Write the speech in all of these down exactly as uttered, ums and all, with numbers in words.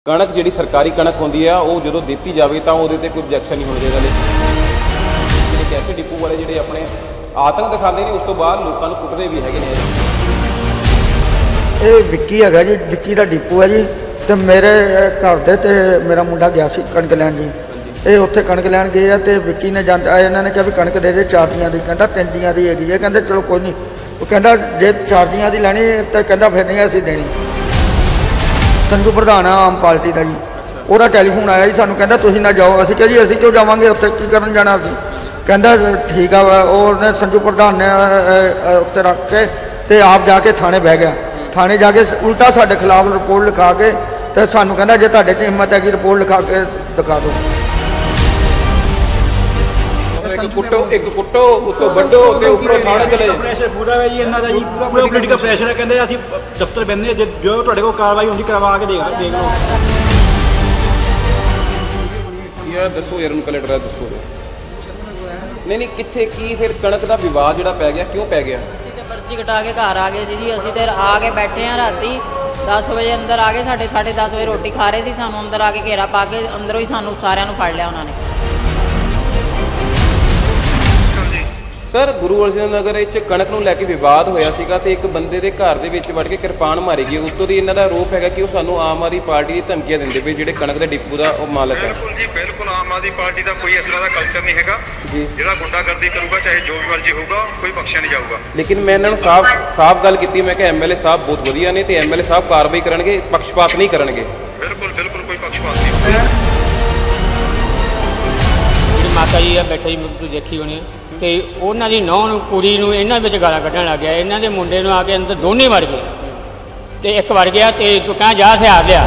कणक जी सरकारी कणक होंगी है वो जो दी जाए तो वो कोई ऑब्जैक्शन नहीं होना चाहिए। लेकिन कैसे डिपू वाले जोड़े अपने आतंक दिखाते हैं उस तो बाद लोगों को कुटते भी है। ये विक्की है जी, विक्की का डिपू है जी। तो मेरे घर दे ते मेरा मुंडा गया सी कणक लैन जी। ये उत्थे कणक लैन गए तो विक्की ने जाता इन्होंने कहा भी कणक दे दे चार दियाँ की, कहता तीन दियाँ की हैगी है। कहते चलो कोई नहीं, वो कहता जे चार दियाँ की लैनी तो कहता फिर नहीं असीं देनी। संजू प्रधान आम पार्टी का जी, वह टैलीफोन आया जी सानू, कहता तुसीं ना जाओ। असीं कहा जी असीं क्यों जावांगे, उत्थे की करन जाना असीं। कहता ठीक है, उन्हें संजू प्रधान ने उत्ते रख के ते आप जाके थाने बह गया। थाने जाके उल्टा साडे खिलाफ रिपोर्ट लिखा के तो सानू कहता जे तुहाडे च हिम्मत हैगी रिपोर्ट लिखा के दिखा दो। एक कुट्टो एक कुट्टो उत्तो बड्डो ते ऊपर थाने चले प्रेशर पूरा है जी, इन्हां दा जी पूरा पॉलिटिकल प्रेशर है। कहंदे असीं दफ्तर बंदे जो तुहाडे कोल कार्रवाई होंदी करवा के देख देख लो यार। दसो यार उन्हें पहले डरा दसो। नहीं नहीं कित्थे की फिर कणक दा विवाद जिहड़ा पै गया, क्यों पै गया? ਅਸੀਂ ਤੇ ਪਰਚੀ ਕਟਾ ਕੇ ਘਰ ਆ ਗਏ ਸੀ ਜੀ। ਅਸੀਂ ਤੇ ਆ ਕੇ ਬੈਠੇ ਆ ਰਾਤੀ दस बजे अंदर आ गए, साढ़े साढ़े दस बजे रोटी खा रहे थे। सानू अंदर आके घेरा पा के अंदरों ही सानू सारिਆਂ ਨੂੰ ਫੜ ਲਿਆ ਉਹਨਾਂ ਨੇ। सर गुरु अर्जन नगर कणक नूं लैके विवाद होया सीगा ते एक बंदे दे घर दे विच वड़ के किरपान मारी गई। उत्तों दी इन्हां दा आरोप है कि वो सानू आम आदमी पार्टी दी धमकियां दिंदे पे जिहड़े कणक दे डिपू दा वो मालक है। बिल्कुल जी बिल्कुल, आम आदमी पार्टी का कोई इस तरह का कल्चर नहीं है जी। जिहड़ा गुंडागर्दी करूगा चाहे जो भी मर्जी होगा कोई बख्शिया नहीं जाऊगा। लेकिन मैं इन्हां नूं साफ साफ गल कीती, मैं कि एम एल ए साहब बहुत वधिया ने ते एम एल ए साहब कार्रवाई करनगे, पक्षपात नहीं करनगे। बिल्कुल बिल्कुल कोई पक्षपात नहीं। जी माता जी आ बैठे जी, तुसीं देखी होनी तो उन्हों की नौह कुड़ी इन्हों गाला कढ़न लग गया। इन्हों के मुंडे आके अंदर दोने वड़ गए तो एक वड़ गया तो तू कह जा हथियार लिया।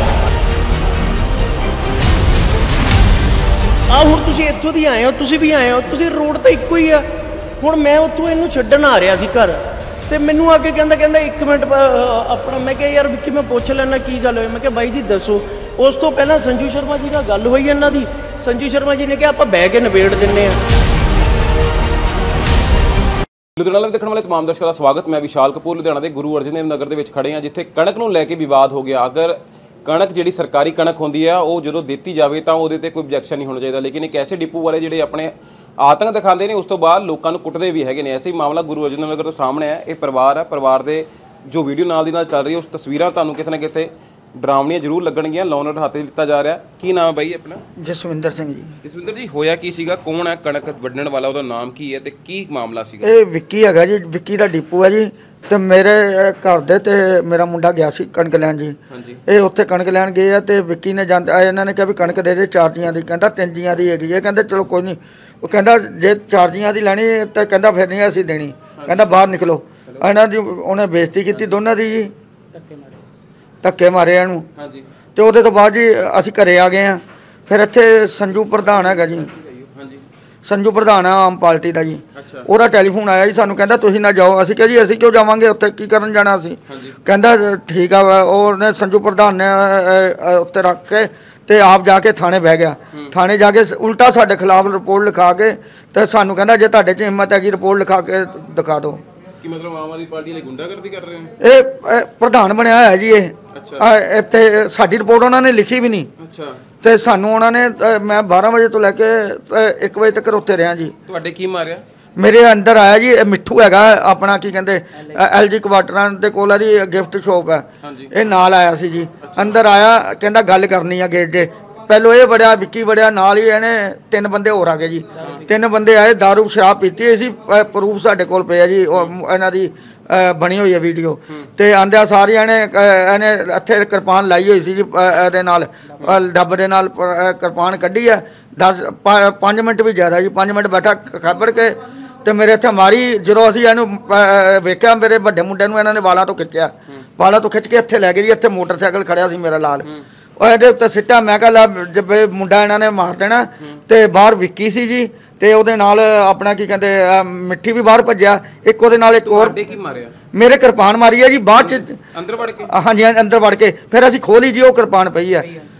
आ हुण तुसीं इत्थों दी आए हो, तुसीं भी आए हो, तुसीं रोड तो इक्को ही आ। हुण मैं उत्थों इनू छड्डण आ रहा सी घर ते मैनू आके कहंदा कहंदा एक मिनट अपना, मैं कहा यार विक्की मैं पुछ लैना की गल होई। मैं कहा बाई जी दसो। उस तो पहला संजू शर्मा जी नाल गल होई इन्हां दी। संजू शर्मा जी ने कहा आपां बह के निबेड़ दिंदे आ। लुधियाना लाइव देखने वाले तमाम दर्शकों का स्वागत। मैं विशाल कपूर लुधियाना के गुरु अर्जन देव नगर के खड़े हाँ, जिथे कणक नूं लैके विवाद हो गया। अगर कणक जी सरकारी कणक होंगी है वो जो दी जाए तो वो कोई ऑब्जैक्शन नहीं होना चाहिए। लेकिन एक ऐसे डिपू वाले जोड़े अपने आतंक दिखाते हैं उस तो बाद लोगों को कुटते भी है। ऐसे ही मामला गुरु अर्जन नगर तो सामने है। ये परिवार है, परिवार के जो वीडियो नाल दी नाल चल रही है उस तस्वीर तुहानूं किते ना किते डरावनियां जरूर लगणगियां। लॉनर हाथ लिता जा रहा। की नाम है भाई अपना? जसविंदर सिंह जी। जसविंदर जी होया की सीगा, कौन है कणक वड्ढण वाला, उसदा नाम की है ते की मामला सीगा? ये विक्की है जी, विक्की का डिपू है जी। तो मेरे घर दे ते मेरा मुंडा गया सी कणक लैन जी। ये उत्थे कणक लैन गए तो विक्की ने जाता इन्होंने कहा भी कणक दे दे चार दियाँ की, कहता तीन दियाँ की हैगी है। कहते चलो कोई नहीं, वो कहता जे चार दियाँ की लैनी तो कहता फिर नहीं असीं देनी। कहता बाहर निकलो। इन्हां दी उन्हें बेइज्जती की दोनों की जी, धक्के मारे इनू। तो वो तो बाद जी असीं घरे आ गए हैं। फिर इत्थे संजू प्रधान है जी, संजू प्रधान आम पार्टी का जी। वह टैलीफोन आया जी सानू, कहता तुसीं ना जाओ। असीं कहा जी असीं क्यों जावांगे, उत्थे की करन जाना असीं। कहता ठीक है, उन्हें संजू प्रधान ने उत्ते रख के ते आप जाके थाने बह गया। थाने जाके उल्टा साडे खिलाफ रिपोर्ट लिखा के तो सानू कहता जे तुहाडे च हिम्मत हैगी रिपोर्ट लिखा के दिखा दो। कि मतलब आम आदमी पार्टी गुंडागर्दी कर रहे हैं? ये प्रधान बनया है जी। ये इत्थे साडी रिपोर्ट उन्होंने लिखी भी नहीं। अच्छा। तो सानू उन्होंने मैं बारह बजे तो लैके एक बजे तक उत्थे रहा जी। तुहाडे की मारिया? मेरे अंदर आया जी मिठू है अपना की कहते एल जी क्वार्टरां दे कोल दी गिफ्ट शॉप है, ये नाल आया सी जी। अंदर आया कहता गल करनी है गेट दे। पहलो ये बड़िया विक्की बड़िया नाल ही इन्हें तीन बंदे होर आ गए जी। तीन बंदे आए, दारू शराब पीती सी, प्रूफ साढ़े कोल पे है जी। इन्हां दी बनी हुई है वीडियो। तो आंदिया सारिया ने इन्हें इत्थे किरपान लाई हुई सी जी, इहदे नाल डब दे नाल किरपान कड्ढी है। दस पाँच मिनट भी ज़्यादा जी, पाँच मिनट बैठा खबड़ के तो मेरे इत्थे मारी। जो असीं इहनूं वेख्या मेरे वड्डे मुंडे नूं इन्हां ने वालां तो खिच्चिया, वालां तो खिच के इत्थे लै गए जी। इत्थे मोटरसाइकिल खड़िया सी मेरा लाल, ये उत्ते सिट्टा। मैं कहा ला जब मुंडा इन्होंने मार देना। तो बाहर विक्की सी जी, तो वो नाल अपना की कहते मिट्ठी भी बाहर भज्या। एक वो नाल एक और मेरे किरपान मारी है जी बाद अंदर वड़ के। हाँ जी अंदर वड़ के फिर असीं खोली जी, वो किरपान पई है।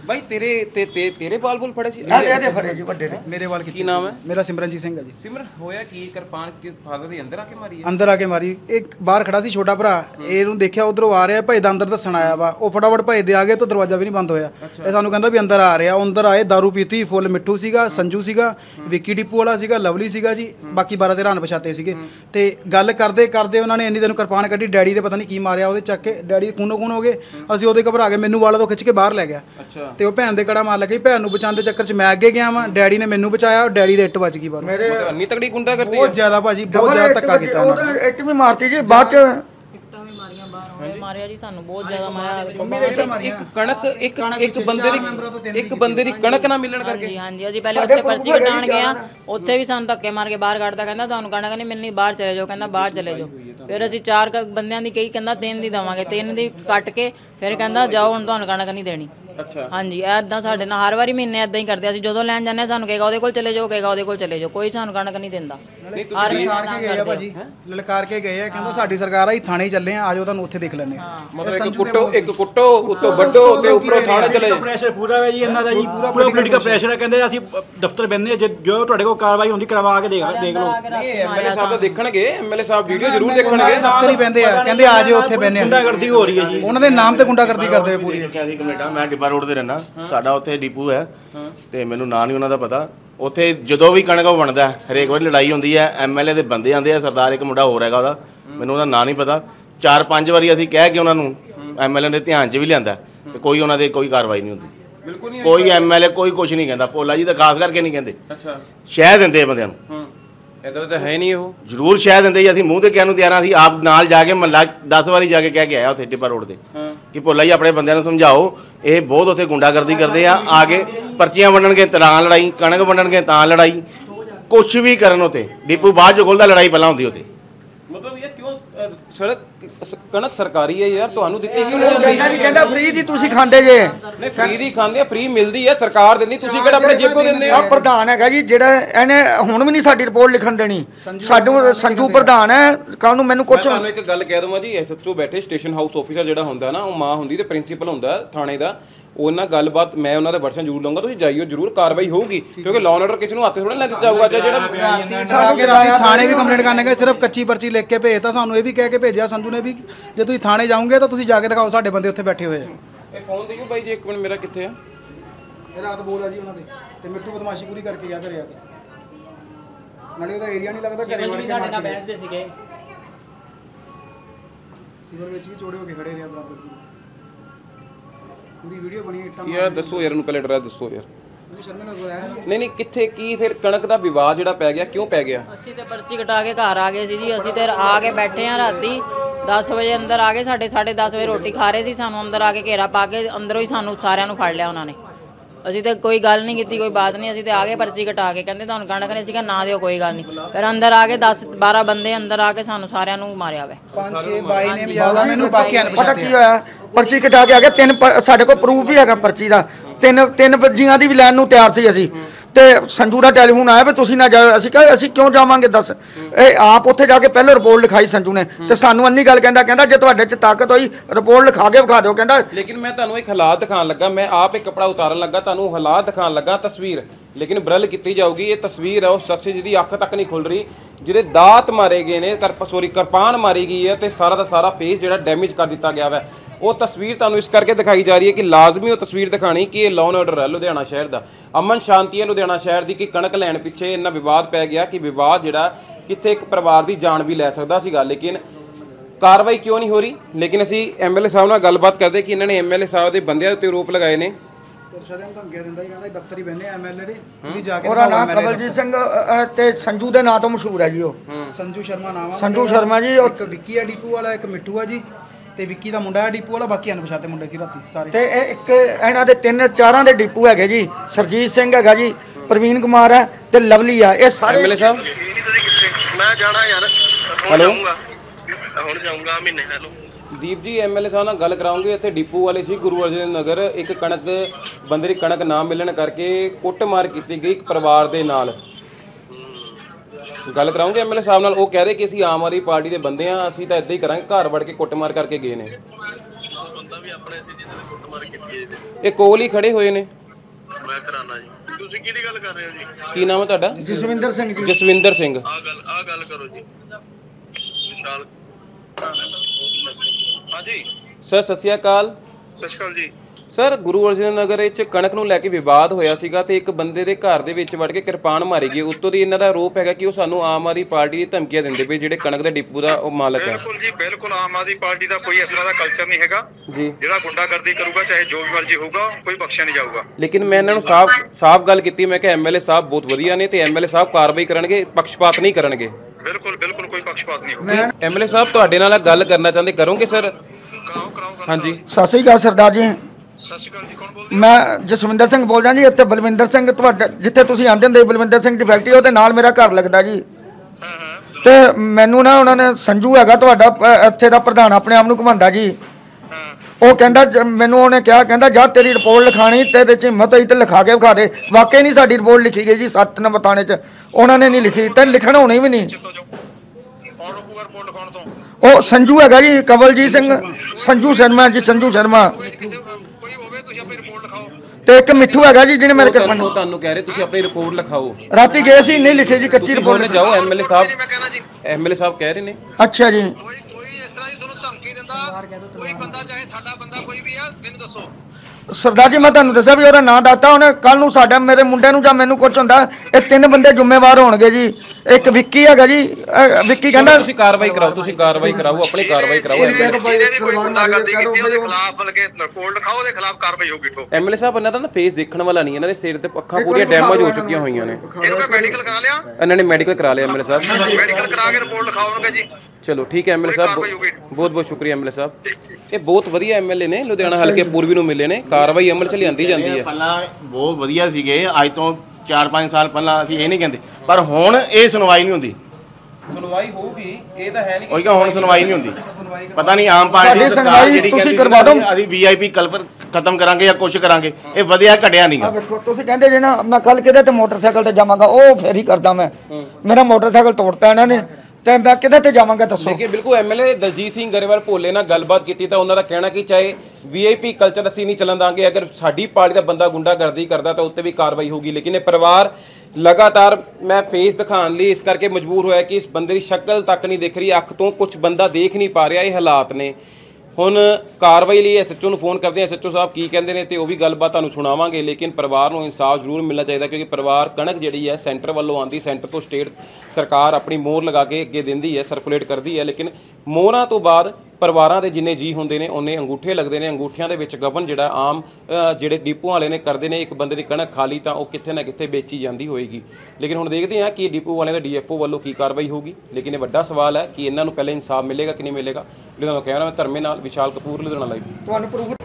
ਬਾਈ ਤੇਰੇ ਤੇ ਤੇ ਤੇਰੇ ਬਾਲ ਬੁਲ ਫੜੇ ਸੀ ਇਹਦੇ ਫੜੇ ਜੀ ਵੱਡੇ ਨੇ। ਮੇਰੇ ਵਾਲ ਕੀ ਨਾਮ ਹੈ? ਮੇਰਾ ਸਿਮਰਨਜੀਤ ਸਿੰਘ ਹੈ ਜੀ। ਸਿਮਰ ਹੋਇਆ ਕੀ ਕਿਰਪਾਨ ਕਿ ਫਾਦਰ ਦੇ ਅੰਦਰ ਆ ਕੇ ਮਾਰੀ ਹੈ? ਅੰਦਰ ਆ ਕੇ ਮਾਰੀ। ਇੱਕ ਬਾਹਰ ਖੜਾ ਸੀ ਛੋਟਾ ਭਰਾ, ਇਹਨੂੰ ਦੇਖਿਆ ਉਧਰੋਂ ਆ ਰਿਹਾ, ਭਾਈ ਦਾ ਅੰਦਰ ਦੱਸਣ ਆਇਆ ਵਾ। ਉਹ ਫਟਾਫਟ ਭਾਈ ਦੇ ਆ ਗਏ ਤਾਂ ਦਰਵਾਜ਼ਾ ਵੀ ਨਹੀਂ ਬੰਦ ਹੋਇਆ। ਇਹ ਸਾਨੂੰ ਕਹਿੰਦਾ ਵੀ ਅੰਦਰ ਆ ਰਿਹਾ। ਉਹ ਅੰਦਰ ਆਏ, ਦਾਰੂ ਪੀਤੀ, ਫੁੱਲ ਮਿੱਠੂ ਸੀਗਾ, ਸੰਜੂ ਸੀਗਾ, ਵਿੱਕੀ ਡਿਪੂ ਵਾਲਾ ਸੀਗਾ, ਲਵਲੀ ਸੀਗਾ ਜੀ, ਬਾਕੀ ਬਾਰਾਂ ਤੇਰਾਂ ਅਣਪਛਾਤੇ ਸੀਗੇ। ਤੇ ਗੱਲ ਕਰਦੇ ਕਰਦੇ ਉਹਨਾਂ ਨੇ ਇੰਨੀ ਦਿਨ ਕਿਰਪਾਨ ਕੱਢੀ, ਡੈਡੀ ਦੇ ਪਤਾ ਨਹੀਂ ਕੀ ਮਾਰਿਆ ਉਹਦੇ ਚੱਕ ਕੇ, ਡੈਡੀ ਖੂਨੋ ਖੂਨ ਹੋ ਗਏ। ਅਸੀਂ ਉਹਦੇ ਘਬਰਾ ਗਏ, ਮੈਨੂੰ ਵਾਲਾ ਤੋਂ ਖਿੱਚ ਕੇ ਬਾਹਰ ਲੈ ਗਿਆ ਤੇ ਉਹ ਭੈਣ ਦੇ ਕੜਾ ਮਾਰ ਲੱਗੀ। ਭੈਣ ਨੂੰ ਬਚਾਉਣ ਦੇ ਚੱਕਰ 'ਚ ਮੈਂ ਅੱਗੇ ਗਿਆ ਵਾਂ, ਡੈਡੀ ਨੇ ਮੈਨੂੰ ਬਚਾਇਆ, ਡੈਡੀ ਦੇ ਇੱਟ ਵੱਜ ਗਈ ਬਾਹਰ। ਮੇਰੇ ਇੰਨੀ ਤਗੜੀ ਗੁੰਡਾ ਕਰਦੀ ਬਹੁਤ ਜ਼ਿਆਦਾ ਭਾਜੀ, ਬਹੁਤ ਜ਼ਿਆਦਾ ਧੱਕਾ ਕੀਤਾ ਉਹਨਾਂ ਨੇ। ਉਹ ਇੱਟ ਵੀ ਮਾਰਤੀ ਜੀ ਬਾਅਦ 'ਚ। ਇੱਟਾਂ ਵੀ ਮਾਰੀਆਂ ਬਾਹਰ, ਮਾਰਿਆ ਜੀ ਸਾਨੂੰ ਬਹੁਤ ਜ਼ਿਆਦਾ ਮਾਰਿਆ। ਇੱਕ ਕਣਕ ਇੱਕ ਇੱਕ ਬੰਦੇ ਦੀ ਇੱਕ ਬੰਦੇ ਦੀ ਕਣਕ ਨਾ ਮਿਲਣ ਕਰਕੇ। ਹਾਂਜੀ ਹਾਂਜੀ ਅਸੀਂ ਪਹਿਲੇ ਉੱਥੇ ਪਰਚੀ ਕਟਾਉਣ ਗਏ ਆ, ਉੱਥੇ ਵੀ ਸਾਨੂੰ ਧੱਕੇ ਮਾਰ ਕੇ ਬਾਹਰ ਕੱਢਦਾ। ਕਹਿੰਦਾ ਤੁਹਾਨੂੰ ਕਣਕ ਨਹੀਂ ਮਿਲਣੀ, ਬਾਹਰ ਚਲੇ ਜਾਓ। ਕਹਿੰਦਾ ਬਾਹਰ ਚਲੇ ਜਾਓ। ਫਿਰ ਅਸੀਂ ਚਾਰ ਬੰਦਿਆਂ ਦੀ ਕਹੀ, ਕਹਿੰਦਾ ਤਿੰਨ ਦੀ ਦੇਵਾਂਗੇ, ਤਿੰਨ ਦੀ ਕੱਟ ਕੇ ਫਿਰ ਕਹਿੰਦਾ ਜਾਓ ਹੁਣ ਤੁਹਾਨੂੰ ਕਣਕ ਨਹੀਂ ਦੇਣੀ। ਅੱਛਾ ਹਾਂਜੀ ਐਦਾਂ ਸਾਡੇ ਨਾਲ ਹਰ ਵਾਰੀ ਮਹੀਨੇ ਐਦਾਂ ਹੀ ਕਰਦੇ। ਅਸੀਂ ਜਦੋਂ ਲੈਣ ਜਾਂਦੇ ਹਾਂ ਸਾਨੂੰ ਕਹੇਗਾ ਉਹਦੇ ਕੋਲ ਚਲੇ ਜਾਓ, ਕਹੇਗਾ ਉਹਦੇ ਕੋਲ ਚਲੇ ਜਾਓ, ਕੋਈ ਸਾਨੂੰ ਕਣਕ ਨਹੀਂ ਦਿੰਦਾ। ਲਲਕਾਰ ਕੇ ਗਏ ਆ ਭਾਜੀ, ਲਲਕਾਰ ਕੇ ਗਏ ਆ, ਕਹਿੰਦਾ ਸਾਡੀ ਸਰਕਾਰ ਆ, ਹੀ ਥਾਣੇ ਚੱਲੇ ਆ, ਆਜੋ ਤੁਹਾਨੂੰ ਉੱਥੇ ਦੇਖ ਲੈਂਦੇ ਆ। ਮਤਲਬ ਇੱਕ ਕੁੱਟੋ ਇੱਕ ਕੁੱਟੋ ਉੱਤੋਂ ਵੱਡੋ ਤੇ ਉੱਪਰੋਂ ਥਾਣੇ ਚਲੇ। ਪ੍ਰੈਸ਼ਰ ਪੂਰਾ ਹੈ ਜੀ ਇਹਨਾਂ ਦਾ ਜੀ, ਪੂਰਾ ਪੋਲੀਟੀਕਲ ਪ੍ਰੈਸ਼ਰ ਹੈ। ਕਹਿੰਦੇ ਅਸੀਂ ਦਫ਼ਤਰ ਬੰਨੇ, ਜੋ ਤੁਹਾਡੇ ਕੋਲ ਕਾਰਵਾਈ ਹੁੰਦੀ ਕਰਵਾ ਕੇ ਦੇਖ ਦੇਖ ਲਓ। ਨਹੀਂ ਐਮਐਲਏ ਸਾਹਿਬ ਤਾਂ ਦੇਖਣਗੇ, ਐਮਐਲਏ ਸਾਹਿਬ ਵੀਡੀਓ ਜ਼ਰੂਰ ਦੇਖਣਗੇ। ਦਫ਼ਤਰ ਹੀ ਪੈਂਦੇ ਆ, ਕਹਿੰਦੇ ਆ ਜਾਓ ਉੱਥੇ ਬੈਨੇ ਆ। ਗੁੰਡਾਗਰਦੀ ਹੋ ਰਹੀ ਹੈ ਜੀ, ਉਹਨਾਂ ਦੇ ਨਾਮ ਤੇ ਗੁੰਡਾਗਰਦੀ ਕਰਦੇ ਆ ਪੂਰੀ। ਅਸੀਂ ਕਮੇਟਾ, ਮੈਂ ਡਿੱਬਾ ਰੋਡ ਤੇ ਰਹਿਣਾ, ਸਾਡਾ ਉੱਥੇ ਡਿਪੂ ਹੈ ਤੇ ਮੈਨੂੰ ਨਾਂ ਨਹੀਂ ਉਹਨਾਂ ਦਾ ਪਤਾ। ਉੱਥੇ ਜਦੋਂ ਵੀ ਕਣਕ ਉਹ ਬਣਦਾ ਹਰੇਕ ਵਾਰੀ ਲੜਾਈ ਹੁੰਦੀ ਹੈ, ਐਮਐਲਏ ਦੇ ਬੰਦੇ ਆਉਂਦੇ ਆ, ਸਰਦਾਰ ਇੱਕ ਮੁੰਡਾ ਹੋਰ ਹੈਗਾ ਉਹਦਾ, ਮੈਨੂੰ ਉਹਦਾ ਨਾਂ ਨਹੀਂ ਪਤਾ। ਚਾਰ ਪੰਜ ਵਾਰੀ ਅਸੀਂ ਕਹਿ ਕੇ ਉਹਨਾਂ ਨੂੰ ਐਮਐਲਏ ਦੇ ਧਿਆਨ 'ਚ ਵੀ ਲਿਆਂਦਾ ਤੇ ਕੋਈ ਉਹਨਾਂ ਦੇ ਕੋਈ ਕਾਰਵਾਈ ਨਹੀਂ ਹੁੰਦੀ। ਬਿਲਕੁਲ ਨਹੀਂ ਕੋਈ ਐਮਐਲਏ ਕੋਈ ਕੁਝ ਨਹੀਂ ਕਹਿੰਦਾ। ਭੋਲਾ ਜੀ ਤਾਂ ਖਾਸ ਕਰਕੇ ਨਹੀਂ ਕਹਿੰਦੇ। ਅੱਛਾ ਸ਼ਹਿ ਦਿੰਦੇ ਆ ਬੰਦਿਆਂ ਨੂੰ। ਇਧਰ ਤਾਂ ਹੈ ਨਹੀਂ ਉਹ। ਜ਼ਰੂਰ ਸ਼ਹਿ ਦਿੰਦੇ ਜੀ, ਅਸੀਂ ਮੂੰਹ ਤੇ ਕਹਿਣ ਨੂੰ ਤਿਆਰ ਹਾਂ। ਅਸੀਂ ਆਪ ਨਾਲ ਜਾ ਕੇ ਮਹੱਲਾ ਦਸ ਵਾਰੀ ਜਾ ਕੇ ਕਹਿ ਕੇ ਆਇਆ ਉੱਥੇ ਟਿੱਬਾ ਰੋਡ ਤੇ ਕਿ ਭੋਲਾ ਜੀ ਆਪਣੇ ਬੰਦਿਆਂ ਨੂੰ ਸਮਝਾਓ, ਇਹ ਬਹੁਤ ਉੱਥੇ ਗੁੰਡਾਗਰਦੀ ਕਰਦੇ ਆ। ਆ ਕੇ ਪਰਚੀਆਂ ਵੰਡਣਗੇ ਤਾਂ ਲੜਾਈ, ਕਣਕ ਵੰਡਣਗੇ ਤਾਂ ਲੜਾਈ, ਕੁਛ ਵੀ ਕਰਨ ਉੱਥੇ। ਡਿਪੂ ਬਾਅਦ 'ਚ ਖੁੱਲ੍ਹਦਾ, ਲੜਾਈ ਪਹਿਲਾਂ ਹੁੰਦੀ ਉੱਥੇ। ਮਤਲਬ ਇਹ ਕਿਉਂ ਸੜਕ ਕਣਕ ਸਰਕਾਰੀ ਹੈ ਯਾਰ, ਤੁਹਾਨੂੰ ਦਿੱਤੀ ਕਿਉਂ ਉਹ ਨਹੀਂ ਕਹਿੰਦਾ ਜੀ, ਕਹਿੰਦਾ ਫ੍ਰੀ ਦੀ ਤੁਸੀਂ ਖਾਂਦੇ ਜੇ। ਨਹੀਂ ਫ੍ਰੀ ਦੀ ਖਾਂਦੇ ਆ, ਫ੍ਰੀ ਮਿਲਦੀ ਹੈ, ਸਰਕਾਰ ਦਿੰਦੀ, ਤੁਸੀਂ ਕਿਹੜਾ ਆਪਣੇ ਜੇਬੋਂ ਦਿੰਦੇ ਆ ਹੋ? ਪ੍ਰਧਾਨ ਹੈਗਾ ਜੀ ਜਿਹੜਾ, ਇਹਨੇ ਹੁਣ ਵੀ ਨਹੀਂ ਸਾਡੀ ਰਿਪੋਰਟ ਲਿਖਣ ਦੇਣੀ। ਸਾਨੂੰ ਸੰਜੂ ਪ੍ਰਧਾਨ ਹੈ, ਕੱਲ ਨੂੰ ਮੈਨੂੰ ਮੈਂ ਕੁਛ। ਤੁਹਾਨੂੰ ਇੱਕ ਗੱਲ ਕਹਿ ਦਵਾਂ ਜੀ, ਐਸਐਚਓ ਬੈਠੇ, ਸਟੇਸ਼ਨ ਹਾਊਸ ਆਫੀਸਰ ਜਿਹੜਾ ਹੁੰਦਾ ਨਾ, ਉਹ ਮਾਂ ਹੁੰਦੀ ਤੇ ਪ੍ਰਿੰਸੀਪਲ ਹੁੰਦਾ ਥਾਣੇ ਦਾ। ਉਹ ਨਾਲ ਗੱਲਬਾਤ ਮੈਂ ਉਹਨਾਂ ਦੇ ਵਰਸ਼ਨ ਜ਼ਰੂਰ ਲਵਾਂਗਾ, ਤੁਸੀਂ ਜਾਈਓ ਜ਼ਰੂਰ, ਕਾਰਵਾਈ ਹੋਊਗੀ। ਕਿਉਂਕਿ ਲਾਅ ਐਂਡ ਆਰਡਰ ਕਿਸੇ ਨੂੰ ਹੱਥ ਥੋੜਾ ਲੈ ਦਿੱਤਾ ਜਾਊਗਾ। ਜਿਹੜਾ ਰਾਤੀ ਰਾਤੀ ਥਾਣੇ ਵੀ ਕੰਪਲੇਂਟ ਕਰਨੇ ਗਏ, ਸਿਰਫ ਕੱਚੀ ਪਰਚੀ ਲਿਖ ਕੇ ਭੇਜਤਾ ਸਾਨੂੰ। ਇਹ ਵੀ ਕਹਿ ਕੇ ਭੇਜਿਆ ਸੰਜੂ ਨੇ ਵੀ ਜੇ ਤੁਸੀਂ ਥਾਣੇ ਜਾਓਗੇ ਤਾਂ ਤੁਸੀਂ ਜਾ ਕੇ ਦਿਖਾਓ ਸਾਡੇ ਬੰਦੇ ਉੱਥੇ ਬੈਠੇ ਹੋਏ ਆ। ਇਹ ਫੋਨ ਦਿਓ ਬਾਈ ਜੀ ਇੱਕ ਮਿੰਟ, ਮੇਰਾ ਕਿੱਥੇ ਆ? ਇਹ ਰਾਤ ਬੋਲ ਆ ਜੀ ਉਹਨਾਂ ਦੇ ਤੇ ਮਿੱਠੂ ਬਦਮਾਸ਼ੀ ਪੂਰੀ ਕਰਕੇ ਗਿਆ ਘਰੇ ਆ ਕੇ। ਨਾਲੇ ਉਹਦਾ ਏਰੀਆ ਨਹੀਂ ਲੱਗਦਾ, ਘਰੇ ਵੜ ਕੇ ਸਾਡੇ ਨਾਲ ਬੈਠਦੇ ਸੀਗੇ। ਸਿਵਲ ਵਿੱਚ ਵੀ ਚੋੜੇ ਹੋ ਕੇ ਖੜੇ ਰਿਹਾ ਬਰਾਬਰ। ਪੂਰੀ ਵੀਡੀਓ ਬਣੀ ਇੱਟਾਂ ਯਾਰ ਦੱਸੋ ਯਾਰ, ਨੂੰ ਪਹਿਲੇ ਐਡਰੈਸ ਦੱਸੋ ਯਾਰ। ਸ਼ਰਮੇ ਨਾਲ ਬੁਲਾਇਆ ਨਹੀਂ ਨਹੀਂ ਕਿੱਥੇ ਕੀ ਫਿਰ ਕਣਕ ਦਾ ਵਿਵਾਦ ਜਿਹੜਾ ਪੈ ਗਿਆ, ਕਿਉਂ ਪੈ ਗਿਆ? ਅਸੀਂ ਤੇ ਪਰਚੀ ਕਟਾ ਕੇ ਘਰ ਆ ਗਏ ਸੀ ਜੀ। ਅਸੀਂ ਤੇ ਆ ਕੇ ਬੈਠੇ ਆ ਰਾਤੀ ਦਸ ਵਜੇ ਅੰਦਰ ਆ ਗਏ, ਸਾਡੇ ਸਾਢੇ ਦਸ ਵਜੇ ਰੋਟੀ ਖਾ ਰਹੇ ਸੀ। ਸਾਨੂੰ ਅੰਦਰ ਆ ਕੇ ਘੇਰਾ ਪਾ ਕੇ ਅੰਦਰੋਂ ਹੀ ਸਾਨੂੰ ਸਾਰਿਆਂ ਨੂੰ ਫੜ ਲਿਆ ਉਹਨਾਂ ਨੇ। ਅਸੀਂ ਤੇ ਕੋਈ ਗੱਲ ਨਹੀਂ ਕੀਤੀ, ਕੋਈ ਬਾਤ ਨਹੀਂ। ਅਸੀਂ ਤੇ ਆ ਗਏ ਪਰਚੀ ਕਟਾ ਕੇ, ਕਹਿੰਦੇ ਤੁਹਾਨੂੰ ਕਣਕ ਨਹੀਂ ਸੀਗਾ ਨਾ ਦਿਓ, ਕੋਈ ਗੱਲ ਨਹੀਂ। ਫਿਰ ਅੰਦਰ ਆ ਕੇ ਦਸ ਬਾਰਾਂ ਬੰਦੇ ਅੰਦਰ ਆ ਕੇ ਸਾਨੂੰ ਸਾਰਿਆਂ ਨੂੰ ਮਾਰਿਆ ਵੇ। ਪੰਜ ਛੇ ਬਾਈ ਨੇ ਵੀ ਯਾਦ ਆ ਮੈਨੂੰ, ਬਾਕੀ ਪਤਾ ਕੀ ਹੋਇਆ, ਪਰਚੀ ਕਟਾ ਕੇ ਆ ਗਏ। ਤਿੰਨ ਪ- ਸਾਡੇ ਕੋਲ ਪ੍ਰੂਫ ਵੀ ਹੈਗਾ ਪਰਚੀ ਦਾ। ਤਿੰਨ ਤਿੰਨ ਬੱਜੀਆਂ ਦੀ ਵੀ ਲੈਣ ਨੂੰ ਤਿਆਰ ਸੀ ਅਸੀਂ। ਤੇ ਸੰਜੂ ਦਾ ਟੈਲੀਫੋਨ ਆਇਆ ਵੀ ਤੁਸੀਂ ਨਾ ਜਾਓ। ਅਸੀਂ ਕਹੇ ਅਸੀਂ ਕਿਉਂ ਜਾਵਾਂਗੇ ਦੱਸ। ਇਹ ਆਪ ਉੱਥੇ ਜਾ ਕੇ ਪਹਿਲਾਂ ਰਿਪੋਰਟ ਲਿਖਾਈ ਸੰਜੂ ਨੇ ਤੇ ਸਾਨੂੰ ਅੰਨੀ ਗੱਲ ਕਹਿੰਦਾ, ਕਹਿੰਦਾ ਜੇ ਤੁਹਾਡੇ 'ਚ ਤਾਕਤ ਹੋਈ ਰਿਪੋਰਟ ਲਿਖਾ ਕੇ ਵਿਖਾ ਦਿਓ। ਕਹਿੰਦਾ ਲੇਕਿਨ ਮੈਂ ਤੁਹਾਨੂੰ ਇੱਕ ਹਾਲਾਤ ਦਿਖਾਉਣ ਲੱਗਾ, ਮੈਂ ਆਪ ਇੱਕ ਕੱਪੜਾ ਉਤਾਰਨ ਲੱਗਾ, ਤੁਹਾਨੂੰ ਹਾਲਾਤ ਦਿਖਾਉਣ ਲੱਗਾ, ਤਸਵੀਰ। ਲੇਕਿਨ ਬਰਲ ਕੀਤੀ ਜਾਊਗੀ। ਇਹ ਤਸਵੀਰ ਹੈ ਉਸ ਸ਼ਖਸ ਜਿਹਦੀ ਅੱਖ ਤੱਕ ਨਹੀਂ ਖੁੱਲ ਰਹੀ, ਜਿਹਦੇ ਦਾਤ ਮਾਰੇ ਗਏ ਨੇ, ਕਰ ਸੋਰੀ ਕਿਰਪਾਨ ਮਾਰੀ ਗਈ ਹੈ ਤੇ ਸਾਰਾ ਦਾ ਸਾਰਾ ਫੇਸ ਜਿਹੜਾ ਡੈਮੇਜ ਕਰ ਦਿੱਤਾ ਗਿਆ ਵਾ। ਉਹ ਤਸਵੀਰ ਤੁਹਾਨੂੰ ਇਸ ਕਰਕੇ ਦਿਖਾਈ ਜਾ ਰਹੀ ਹੈ ਕਿ ਲਾਜ਼ਮੀ ਉਹ ਤਸਵੀਰ ਦਿਖਾਣੀ ਕਿ ਇਹ ਲਾਅ ਐਂਡ ਆਰਡਰ ਹੈ ਲੁਧਿਆਣਾ ਸ਼ਹਿਰ ਦਾ, ਅਮਨ ਸ਼ਾਂਤੀ ਹੈ ਲੁਧਿਆਣਾ ਸ਼ਹਿਰ ਦੀ। ਕਿ ਕਣਕ ਲੈਣ ਪਿੱਛੇ ਇੰਨਾ ਵਿਵਾਦ ਪੈ ਗਿਆ ਕਿ ਵਿਵਾਦ ਜਿਹੜਾ ਕਿੱਥੇ ਇੱਕ ਪਰਿਵਾਰ ਦੀ ਜਾਨ ਵੀ ਲੈ ਸਕਦਾ ਸੀਗਾ। ਲੇਕਿਨ ਕਾਰਵਾਈ ਕਿਉਂ ਨਹੀਂ ਹੋ ਰਹੀ? ਲੇਕਿਨ ਅਸੀਂ ਐਮਐਲਏ ਸਾਹਿਬ ਨਾਲ ਗੱਲਬਾਤ ਕਰਦੇ ਕਿ ਇਹਨਾਂ ਨੇ ਐਮਐਲਏ ਸਾਹਿਬ ਦੇ ਬੰਦਿਆਂ ਉੱਤੇ ਆਰੋਪ ਲਗਾਏ ਨੇ। ਸ਼ਰਮ ਧਮਕੀਆਂ ਦਿੰਦਾ ਹੀ, ਕਹਿੰਦਾ ਦਫ਼ਤਰ ਹੀ ਬਹਿੰਦੇ ਐਮਐਲਏ ਦੇ, ਤੁਸੀਂ ਜਾ ਕੇ ਉਹਦਾ ਨਾਮ ਕਮਲਜੀਤ ਸਿੰਘ ਅ, ਅ, ਤੇ ਸੰਜੂ ਦੇ ਨਾਂ ਤੋਂ ਮਸ਼ਹੂਰ ਹੈ ਜੀ ਉਹ। ਸੰਜੂ ਸ਼ਰਮਾ ਨਾਮ ਆ ਸੰਜੂ ਸ਼ਰਮਾ ਜੀ। ਇੱਕ ਵਿੱਕੀ ਆ ਡੀਪੂ ਵਾਲਾ, ਇੱਕ ਮਿੱਠੂ ਆ ਜੀ ਤੇ ਵਿੱਕੀ ਦਾ ਮੁੰਡਾ ਹੈ ਡੀਪੂ ਵਾਲਾ, ਬਾਕੀ ਅਣਪਛਾਤੇ ਮੁੰਡੇ ਸੀ ਰਾਤੀ ਸਾਰੇ। ਤੇ ਇਹ ਇੱਕ ਇਹਨਾਂ ਦੇ ਤਿੰਨ ਚਾਰਾਂ ਦੇ ਡੀਪੂ ਹੈਗੇ ਜੀ। ਸਰਜੀਤ ਸਿੰਘ ਹੈਗਾ ਜੀ, ਪ੍ਰਵੀਨ ਕੁਮਾਰ ਹੈ ਤੇ ਲਵਲੀ ਆ। ਇਹ ਸਾਰੇ ਐਮਐਲਏ ਸਾਹਿਬ ਮੈਂ ਜਾਣਾ ਯਾਰ, ਹੈਲੋ ਹੁਣ ਜਾਊਂਗਾ ਮਹੀਨੇ। ਹੈਲੋ ਦੀਪ ਜੀ, ਐਮਐਲਏ ਸਾਹਿਬ ਨਾਲ ਗੱਲ ਕਰਾਉਂਗੇ। ਇੱਥੇ ਡਿਪੂ ਵਾਲੇ ਸੀ ਗੁਰੂ ਅਰਜਨ ਨਗਰ, ਇੱਕ ਕਣਕ ਬੰਦੇ ਦੀ ਕਣਕ ਨਾ ਮਿਲਣ ਕਰਕੇ ਕੁੱਟਮਾਰ ਕੀਤੀ ਗਈ ਇੱਕ ਪਰਿਵਾਰ ਦੇ ਨਾਲ। ਗੱਲ ਕਰਾਉਂਗੇ ਐਮਐਲਏ ਸਾਹਿਬ ਨਾਲ। ਉਹ ਕਹਿ ਰਹੇ ਕਿ ਅਸੀਂ ਆਮ ਆਦਮੀ ਪਾਰਟੀ ਦੇ ਬੰਦੇ ਆ, ਅਸੀਂ ਤਾਂ ਇਦਾਂ ਹੀ ਕਰਾਂਗੇ। ਘਰ ਵੜ ਕੇ ਕੁੱਟਮਾਰ ਕਰਕੇ ਗਏ ਨੇ। ਬੰਦਾ ਵੀ ਆਪਣੇ ਸੀ ਜਿਹਨੇ ਕੁੱਟਮਾਰ ਕੀਤੀ ਜੀ ਇਹ ਕੋਲ ਹੀ ਖੜੇ ਹੋਏ ਨੇ। ਮੈਂ ਕਰਾਣਾ ਜੀ। ਤੁਸੀਂ ਕਿਹਦੀ ਗੱਲ ਕਰ ਰਹੇ ਹੋ ਜੀ? ਕੀ ਨਾਮ ਹੈ ਤੁਹਾਡਾ? ਜਸਵਿੰਦਰ ਸਿੰਘ ਜੀ। ਜਸਵਿੰਦਰ ਸਿੰਘ। ਆ ਗੱਲ ਆ ਗੱਲ ਕਰੋ ਜੀ। ਵਿਸ਼ਾਲ ਹਾਂਜੀ ਸਰ ਸਤਿ ਸ਼੍ਰੀ ਅਕਾਲ। ਸਤਿ ਸ਼੍ਰੀ ਅਕਾਲ ਜੀ। ਸਰ ਗੁਰੂ ਅਰਜਨ ਨਗਰ ਵਿੱਚ ਕਣਕ ਨੂੰ ਲੈ ਕੇ ਵਿਵਾਦ ਹੋਇਆ ਸੀਗਾ ਤੇ ਇੱਕ ਬੰਦੇ ਦੇ ਘਰ ਦੇ ਵਿੱਚ ਵੜ ਕੇ ਕਿਰਪਾਨ ਮਾਰੀ ਗਈ। ਉੱਤੋਂ ਦੀ ਇਹਨਾਂ ਦਾ ਆਰੋਪ ਹੈਗਾ ਕਿ ਉਹ ਸਾਨੂੰ ਆਮ ਆਦਮੀ ਪਾਰਟੀ ਦੀ ਧਮਕੀਆਂ ਦਿੰਦੇ ਪਏ, ਜਿਹੜੇ ਕਣਕ ਦੇ ਡਿਪੂ ਦਾ ਉਹ ਮਾਲਕ ਹੈ। ਬਿਲਕੁਲ ਜੀ ਬਿਲਕੁਲ, ਆਮ ਆਦਮੀ ਪਾਰਟੀ ਦਾ ਕੋਈ ਇਸ ਤਰ੍ਹਾਂ ਦਾ ਕਲਚਰ ਨਹੀਂ ਹੈਗਾ ਜੀ। ਜਿਹੜਾ ਗੁੰਡਾਗਰਦੀ ਕਰੂਗਾ ਚਾਹੇ ਜੋ ਵੀ ਮਰਜ਼ੀ ਹੋਊਗਾ, ਕੋਈ ਬਖਸ਼ਿਆ ਨਹੀਂ ਜਾਊਗਾ। ਲੇਕਿਨ ਮੈਂ ਇਹਨਾਂ ਨੂੰ ਸਾਫ਼ ਸਾਫ਼ ਗੱਲ ਕੀਤੀ, ਮੈਂ ਕਿਹਾ ਐਮਐਲਏ ਸਾਹਿਬ ਬਹੁਤ ਵਧੀਆ ਨੇ ਤੇ ਐਮਐਲਏ ਸਾਹਿਬ ਕਾਰਵਾਈ ਕਰਨਗੇ, ਪੱਖਪਾਤ ਨਹੀਂ ਕਰਨਗੇ। ਬਿਲਕੁਲ ਬਿਲਕੁਲ ਕੋਈ ਪੱਖਪਾਤ ਨਹੀਂ ਹੋਊਗਾ। ਐਮਐਲਏ ਸਾਹਿਬ ਤੁਹਾਡੇ ਨਾਲ ਗੱਲ ਕਰਨਾ ਚਾਹੁੰਦੇ, ਕਰੋਗੇ ਸਰ? ਕਰਾਓ ਕਰਾਓ ਗੱਲ। ਹਾਂਜੀ ਸਤਿ ਸ੍ਰੀ ਅਕਾਲ ਸਰਦਾਰ ਜੀ। ਸਤਿ ਸ਼੍ਰੀ ਅਕਾਲ ਜੀ। ਕੌਣ ਬੋਲਦੇ? ਮੈਂ ਜਸਵਿੰਦਰ ਸਿੰਘ ਬੋਲ ਰਿਹਾ ਜੀ। ਇੱਥੇ ਬਲਵਿੰਦਰ ਸਿੰਘ ਤੁਹਾਡੇ ਜਿੱਥੇ ਤੁਸੀਂ ਆਂਦੇ ਹੁੰਦੇ ਬਲਵਿੰਦਰ ਸਿੰਘ ਦੀ ਫੈਕਟਰੀ, ਉਹਦੇ ਨਾਲ ਮੇਰਾ ਘਰ ਲੱਗਦਾ ਜੀ। ਤੇ ਮੈਨੂੰ ਨਾ ਉਹਨਾਂ ਨੇ, ਸੰਜੂ ਹੈਗਾ ਤੁਹਾਡਾ ਅ, ਇੱਥੇ ਦਾ ਪ੍ਰਧਾਨ, ਆਪਣੇ ਆਪ ਨੂੰ ਘੁਮਾਉਂਦਾ ਜੀ। ਉਹ ਕਹਿੰਦਾ ਜ- ਮੈਨੂੰ ਉਹਨੇ ਕਿਹਾ, ਕਹਿੰਦਾ ਜਾ ਤੇਰੀ ਰਿਪੋਰਟ ਲਿਖਾਣੀ ਤੇਰੇ 'ਚ ਹਿੰਮਤ ਹੋਈ ਤੇ ਲਿਖਾ ਕੇ ਵਿਖਾ ਦੇ। ਵਾਕਈ ਨਹੀਂ ਸਾਡੀ ਰਿਪੋਰਟ ਲਿਖੀ ਗਈ ਜੀ ਸੱਤ ਨੰਬਰ ਥਾਣੇ 'ਚ। ਉਹਨਾਂ ਨੇ ਨਹੀਂ ਲਿਖੀ ਤੇ ਲਿਖਣ ਹੋਣੀ ਵੀ ਨਹੀਂ। ਕੌਣ ਰੋਕੂਗਾ ਰਿਪੋਰਟ ਲਿਖਾਉਣ ਤੋਂ? ਉਹ ਸੰਜੂ ਹੈਗਾ ਜੀ, ਕਵਲਜੀਤ ਸਿੰਘ, ਸੰਜੂ ਸ਼ਰਮਾ ਜੀ, ਸੰਜੂ ਸ਼ਰਮਾ। ਕਿਸੇ ਕੋਈ ਹੋਵੇ ਤੁਸੀਂ ਆਪਣੀ ਰਿਪੋਰਟ ਲਿਖਾਓ। ਤੇ ਇੱਕ ਮਿੱਠੂ ਹੈਗਾ ਜੀ ਜਿਹਨੇ ਮੇਰੇ ਤੁਹਾਨੂੰ ਕਿਰਪਾਨ ਤੁਹਾਨੂੰ ਕਹਿ ਰਹੇ ਤੁਸੀਂ ਆਪਣੀ ਰਿਪੋਰਟ ਲਿਖਾਓ। ਰਾਤੀ ਗਏ ਸੀ, ਨਹੀਂ ਲਿਖੀ ਜੀ, ਕੱਚੀ ਤੁਸੀਂ ਰਿਪੋਰਟ ਹੁਣੇ ਜਾਓ, ਐਮਐਲਏ ਸਾਹਿਬ ਮੈਂ ਕਹਿਣਾ ਜੀ ਐਮਐਲਏ ਸਾਹਿਬ ਕਹਿ ਰਹੇ ਨੇ। ਅੱਛਾ ਜੀ। ਕੋਈ ਕੋਈ ਇਸ ਤਰ੍ਹਾਂ ਦੀ ਤੁਹਾਨੂੰ ਧਮਕੀ ਦਿੰਦਾ ਕੋਈ ਬੰਦਾ, ਚਾਹੇ ਸਾਡਾ ਬੰਦਾ ਕੋਈ ਵੀ ਆ, ਮੈਨੂੰ ਦੱਸੋ। ਸਰਦਾਰ ਜੀ ਮੈਂ ਤੁਹਾਨੂੰ ਦੱਸਿਆ ਵੀ ਉਹਦਾ ਨਾਂ ਦੱਸਤਾ ਉਹਨੇ। ਕੱਲ ਨੂੰ ਸਾਡਾ ਮੇਰੇ ਮੁੰਡੇ ਨੂੰ ਜਾਂ ਮੈਨੂੰ ਕੁਝ ਹੁੰਦਾ, ਇਹ ਤਿੰਨ ਬੰਦੇ ਜ਼ਿੰਮੇਵਾਰ ਹੋਣਗੇ ਜੀ। ਇੱਕ ਵਿੱਕੀ ਹੈਗਾ ਜੀ, ਅਹ ਵਿੱਕੀ ਕਹਿੰਦਾ ਤੁਸੀਂ ਕਾਰਵਾਈ ਕਰਾਓ, ਤੁਸੀਂ ਕਾਰਵਾਈ ਕਰਾਓ, ਆਪਣੀ ਕਾਰਵਾਈ ਕਰਾਓ। ਜਿਹਨੇ ਵੀ ਕੋਈ ਗੁੰਡਾਗਰਦੀ ਕੀਤੀ ਉਹਦੇ ਖਿਲਾਫ ਬਲਕਿ ਰਿਪੋਰਟ ਲਿਖਾਓ, ਉਹਦੇ ਖਿਲਾਫ ਕਾਰਵਾਈ ਹੋਊਗੀ। ਠੋਕ ਐਮਐਲਏ ਸਾਹਿਬ ਇਹਨਾਂ ਦਾ ਨਾ ਫੇਸ ਦੇਖਣ ਵਾਲਾ ਨਹੀਂ, ਇਹਨਾਂ ਦੇ ਸਿਰ ਤੇ ਅੱਖਾਂ ਪੂਰੀਆਂ ਡੈਮੇਜ ਹੋ ਚੁੱਕੀਆਂ ਹੋਈਆਂ ਨੇ। ਇਹਨੂੰ ਮੈਂ ਮੈਡੀਕਲ ਕਰਾ ਲਿਆ, ਇਹਨਾਂ ਨੇ ਮੈਡੀਕਲ ਕਰਾ ਲਿਆ ਐਮਐਲਏ ਸਾਹਿਬ। ਮੈਡੀਕਲ ਕਰਾ ਕੇ ਰਿਪੋਰਟ ਲਿਖਾਓਗੇ ਜੀ। ਚਲੋ ਠੀਕ ਹੈ ਐਮਐਲਏ ਸਾਹਿਬ, ਬਹੁਤ ਬਹੁਤ ਸ਼ੁਕਰੀਆ ਐਮਐਲਏ ਸਾਹਿਬ। ਇਹ ਬਹੁਤ ਵਧੀਆ ਐਮਐਲਏ ਨੇ, ਲੁਧਿਆਣਾ ਹਲਕੇ ਪੂਰਬੀ ਨੂੰ ਮਿਲੇ ਨੇ, ਕਾਰਵਾਈ ਅਮਲ ਚ ਲਿਆਂਦੀ ਜਾਂਦੀ ਹੈ। ਪਹਿਲਾਂ ਬਹੁਤ ਵਧੀਆ ਸੀਗੇ, ਅੱਜ ਤੋਂ ਚਾਰ ਪੰਜ ਸਾਲ ਪਹਿਲਾਂ ਅਸੀਂ ਇਹ ਨਹੀਂ ਕਹਿੰਦੇ, ਪਰ ਹੁਣ ਇਹ ਸੁਣਵਾਈ ਨਹੀਂ ਹੁੰਦੀ। ਸੁਣਵਾਈ ਹੋਊਗੀ, ਇਹ ਤਾਂ ਹੈ ਨਹੀਂ ਉਹੀ ਕਿ ਹੁਣ ਸੁਣਵਾਈ ਨਹੀਂ ਹੁੰਦੀ। ਪਤਾ ਨਹੀਂ ਆਮ ਪਾਰਟੀ ਸਾਡੀ ਸਰਕਾਰ ਸੁਣਵਾਈ ਜਿਹੜੀ ਤੁਸੀਂ ਕਹਿੰਦੀ ਕਰਵਾ ਦਿਓ। ਅਸੀਂ ਵੀਆਈਪੀ ਕਲਪਰ ਖਤਮ ਕਰਾਂਗੇ ਜਾਂ ਕੁਝ ਕਰਾਂਗੇ, ਇਹ ਵਧਿਆ ਘਟਿਆ ਨਹੀਂਗਾ। ਆ ਵੇਖੋ ਤੁਸੀਂ ਕਹਿੰਦੇ ਜੇ ਨਾ ਮੈਂ ਕੱਲ ਕਿਤੇ ਤੇ ਮੋਟਰਸਾਈਕਲ ਤੇ ਜਾਵਾਂਗਾ, ਉਹ ਫੇਰ ਹੀ ਕਰਦਾ ਮੈਂ। ਮੇਰਾ ਮੋਟਰਸਾਈਕਲ ਤੋੜਤਾ ਇਹਨਾਂ ਨੇ ਤੇ ਮੈਂ ਕਿਤੇ ਤੇ ਜਾਵਾਂਗਾ ਦੱਸੋ। ਲੇਕਿਨ ਬਿਲਕੁਲ ਐਮਐਲਏ ਦਲਜੀਤ ਸਿੰਘ ਗਰੇਵਾਲ ਭੋਲੇ ਨਾਲ ਗੱਲਬਾਤ ਕੀਤੀ ਤਾਂ ਉਹਨਾਂ ਦਾ ਕਹਿਣਾ ਕਿ ਚਾਹੇ ਵੀਆਈਪੀ ਕਲਚਰ ਅਸੀਂ ਨਹੀਂ ਚੱਲਣ ਦਾਂਗੇ, ਅਗਰ ਸਾਡੀ ਪਾਰਟੀ ਦਾ ਬੰਦਾ ਗੁੰਡਾਗਰਦੀ ਕਰਦਾ ਤਾਂ ਉੱਤੇ ਵੀ ਕਾਰਵਾਈ ਹੋਊਗੀ। ਲੇਕਿਨ ਇਹ ਪਰਿਵਾਰ ਲਗਾਤਾਰ ਮੈਂ ਫੇਸ ਦਿਖਾਉਣ ਲਈ ਇਸ ਕਰਕੇ ਮਜਬੂਰ ਹੋਇਆ ਕਿ ਇਸ ਬੰਦੇ ਦੀ ਸ਼ਕਲ ਤੱਕ ਨਹੀਂ ਦਿਖ ਰਹੀ, ਅੱਖ ਤੋਂ ਕੁਝ ਬੰਦਾ ਦੇਖ ਨਹੀਂ ਪਾ ਰਿਹਾ। ਇਹ ਹਾਲਾਤ ਨੇ। ਹੁਣ ਕਾਰਵਾਈ ਲਈ ਐਸਐਚਓ ਨੂੰ ਫੋਨ ਕਰਦੇ ਆ, ਐਸਐਚਓ ਸਾਹਿਬ ਕੀ ਕਹਿੰਦੇ ਨੇ ਤੇ ਉਹ ਵੀ ਗੱਲਬਾਤ ਤੁਹਾਨੂੰ ਸੁਣਾਵਾਂਗੇ। ਲੇਕਿਨ ਪਰਿਵਾਰ ਨੂੰ ਇਨਸਾਫ ਜ਼ਰੂਰ ਮਿਲਣਾ ਚਾਹੀਦਾ, ਕਿਉਂਕਿ ਪਰਿਵਾਰ ਕਣਕ ਜਿਹੜੀ ਹੈ ਸੈਂਟਰ ਵੱਲੋਂ ਆਉਂਦੀ, ਸੈਂਟਰ ਤੋਂ ਸਟੇਟ ਸਰਕਾਰ ਆਪਣੀ ਮੋਹਰ ਲਗਾ ਕੇ ਅੱਗੇ ਦਿੰਦੀ ਹੈ, ਸਰਕੂਲੇਟ ਕਰਦੀ ਹੈ। ਲੇਕਿਨ ਮੋਹਰਾਂ ਤੋਂ ਬਾਅਦ ਪਰਿਵਾਰਾਂ ਦੇ ਜਿੰਨੇ ਜੀ ਹੁੰਦੇ ਨੇ ਉਹਨੇ ਅੰਗੂਠੇ ਲੱਗਦੇ ਨੇ। ਅੰਗੂਠਿਆਂ ਦੇ ਵਿੱਚ ਗਬਨ ਜਿਹੜਾ ਆਮ ਜਿਹੜੇ ਡਿਪੂ ਵਾਲੇ ਨੇ ਕਰਦੇ ਨੇ, ਇੱਕ ਬੰਦੇ ਦੀ ਕਣਕ ਖਾਲੀ ਤਾਂ ਉਹ ਕਿੱਥੇ ਨਾ ਕਿੱਥੇ ਵੇਚੀ ਜਾਂਦੀ ਹੋਏਗੀ। ਲੇਕਿਨ ਹੁਣ ਦੇਖਦੇ ਹਾਂ ਕਿ ਡਿਪੂ ਵਾਲਿਆਂ ਦਾ ਡੀਐਫਓ ਵੱਲੋਂ ਕੀ ਕਾਰਵਾਈ ਹੋਊਗੀ। ਲੇਕਿਨ ਇਹ ਵੱਡਾ ਸਵਾਲ ਹੈ ਕਿ ਇਹਨਾਂ ਨੂੰ ਪਹਿਲੇ ਇਨਸਾਫ ਮਿਲੇਗਾ ਕਿ ਨਹੀਂ ਮਿਲੇਗਾ। ਲੁਧਿਆਣਾ ਕੈਮਰਾ ਮੈਂ ਧਰਮੇ ਨਾਲ ਵਿਸ਼ਾਲ ਕਪੂਰ, ਲੁਧਿਆਣਾ ਲਾਈਵ। ਤੁਹਾਨੂੰ ਪ੍ਰੂਫ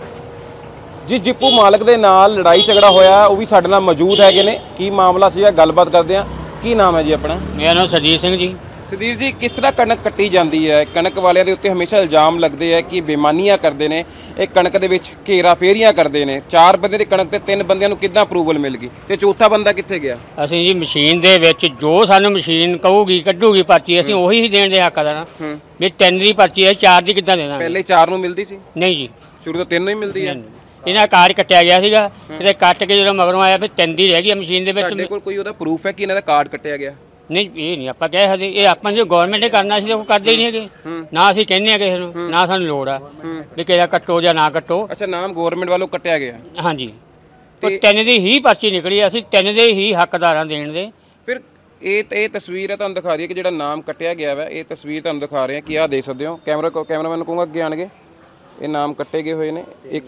ਜਿਸ ਡਿਪੂ ਮਾਲਕ ਦੇ ਨਾਲ ਲੜਾਈ ਝਗੜਾ ਹੋਇਆ ਉਹ ਵੀ ਸਾਡੇ ਨਾਲ ਮੌਜੂਦ ਹੈਗੇ ਨੇ। ਕੀ ਮਾਮਲਾ ਸੀਗਾ, ਗੱਲਬਾਤ ਕਰਦੇ ਹਾਂ। ਕੀ ਨਾਮ ਹੈ ਜੀ ਆਪਣਾ? ਮੇਰਾ ਨਾਮ ਸਰਜੀਤ ਸਿੰਘ ਜੀ। ਸੁਧੀਰ ਜੀ, ਕਿਸ ਤਰ੍ਹਾਂ ਕਣਕ ਕੱਟੀ ਜਾਂਦੀ ਹੈ? ਕਣਕ ਵਾਲਿਆਂ ਦੇ ਉੱਤੇ ਹਮੇਸ਼ਾ ਇਲਜ਼ਾਮ ਲੱਗਦੇ ਆ ਕਿ ਬੇਈਮਾਨੀਆਂ ਕਰਦੇ ਨੇ, ਇਹ ਕਣਕ ਦੇ ਵਿੱਚ ਘੇਰਾ ਫੇਰੀਆਂ ਕਰਦੇ ਨੇ। ਚਾਰ ਬੰਦੇ ਦੀ ਕਣਕ ਤੇ ਤਿੰਨ ਬੰਦਿਆਂ ਨੂੰ ਕਿੱਦਾਂ ਅਪਰੂਵਲ ਮਿਲ ਗਈ ਤੇ ਚੌਥਾ ਬੰਦਾ ਕਿੱਥੇ ਗਿਆ? ਅਸੀਂ ਜੀ ਮਸ਼ੀਨ ਦੇ ਵਿੱਚ ਜੋ ਸਾਨੂੰ ਮਸ਼ੀਨ ਕਹੂਗੀ ਕੱਢੂਗੀ ਪਰਚੀ, ਅਸੀਂ ਉਹੀ ਹੀ ਦੇਣ ਦੇ ਹੱਕ ਦਾ ਨਾ। ਵੀ ਤਿੰਨ ਦੀ ਪਰਚੀ ਹੈ, ਚਾਰ ਦੀ ਕਿੱਦਾਂ ਦੇਣਾ? ਪਹਿਲੇ ਚਾਰ ਨੂੰ ਮਿਲਦੀ ਸੀ? ਨਹੀਂ ਜੀ, ਸ਼ੁਰੂ ਤੋਂ ਤਿੰਨ ਨੂੰ ਹੀ ਮਿਲਦੀ ਹੈ। ਇਹਨਾਂ ਕਾਰਡ ਕੱਟਿਆ ਗਿਆ ਸੀਗਾ, ਤੇ ਕੱਟ ਕੇ ਜਦੋਂ ਮਗਰੋਂ ਆਇਆ ਫਿਰ ਤਿੰਨ ਦੀ ਰਹਿ ਗਈ ਮਸ਼ੀਨ ਦੇ ਵਿੱਚ। ਤੁਹਾਡੇ ਕੋਲ ਕੋਈ ਉਹਦਾ ਪ੍ਰੂਫ ਹੈ ਕਿ ਇਹਨਾਂ ਦਾ ਕਾਰਡ ਕੱਟਿਆ ਗਿਆ? ਨਹੀਂ, ਇਹ ਨਹੀਂ ਆਪਾਂ ਕਹਿ ਸਕਦੇ। ਇਹ ਆਪਾਂ ਜੋ ਗਵਰਨਮੈਂਟ ਨੇ ਕਰਨਾ ਸੀ ਉਹ ਕਰਦੇ ਹੀ ਨਹੀਂ ਹੈਗੇ। ਨਾ ਅਸੀਂ ਕਹਿੰਦੇ ਆ ਕਿਸੇ ਨੂੰ, ਨਾ ਸਾਨੂੰ ਲੋੜ ਆ ਵੀ ਕਿਹਦਾ ਕੱਟੋ ਜਾਂ ਨਾ ਕੱਟੋ। ਅੱਛਾ, ਨਾਮ ਗਵਰਨਮੈਂਟ ਵੱਲੋਂ ਕੱਟਿਆ ਗਿਆ? ਹਾਂਜੀ, ਤੇ ਤਿੰਨ ਦੀ ਹੀ ਪਰਚੀ ਨਿਕਲੀ, ਅਸੀਂ ਤਿੰਨ ਦੇ ਹੀ ਹੱਕਦਾਰਾਂ ਦੇਣ ਦੇ। ਫਿਰ ਇਹ ਇਹ ਤਸਵੀਰ ਹੈ, ਤੁਹਾਨੂੰ ਦਿਖਾ ਦਈਏ ਕਿ ਜਿਹੜਾ ਨਾਮ ਕੱਟਿਆ ਗਿਆ ਵਾ। ਇਹ ਤਸਵੀਰ ਤੁਹਾਨੂੰ ਦਿਖਾ ਰਹੇ ਹਾਂ ਕਿ ਆਹ ਦੇਖ ਸਕਦੇ ਹੋ। ਕੈਮਰਾ ਕੈਮਰਾਮੈਨ ਨੂੰ ਕਹੂੰਗਾ ਅੱਗੇ ਆਣਗੇ। ਇਹ ਨਾਮ ਕੱਟੇ ਗਏ ਹੋਏ ਨੇ। ਇੱਕ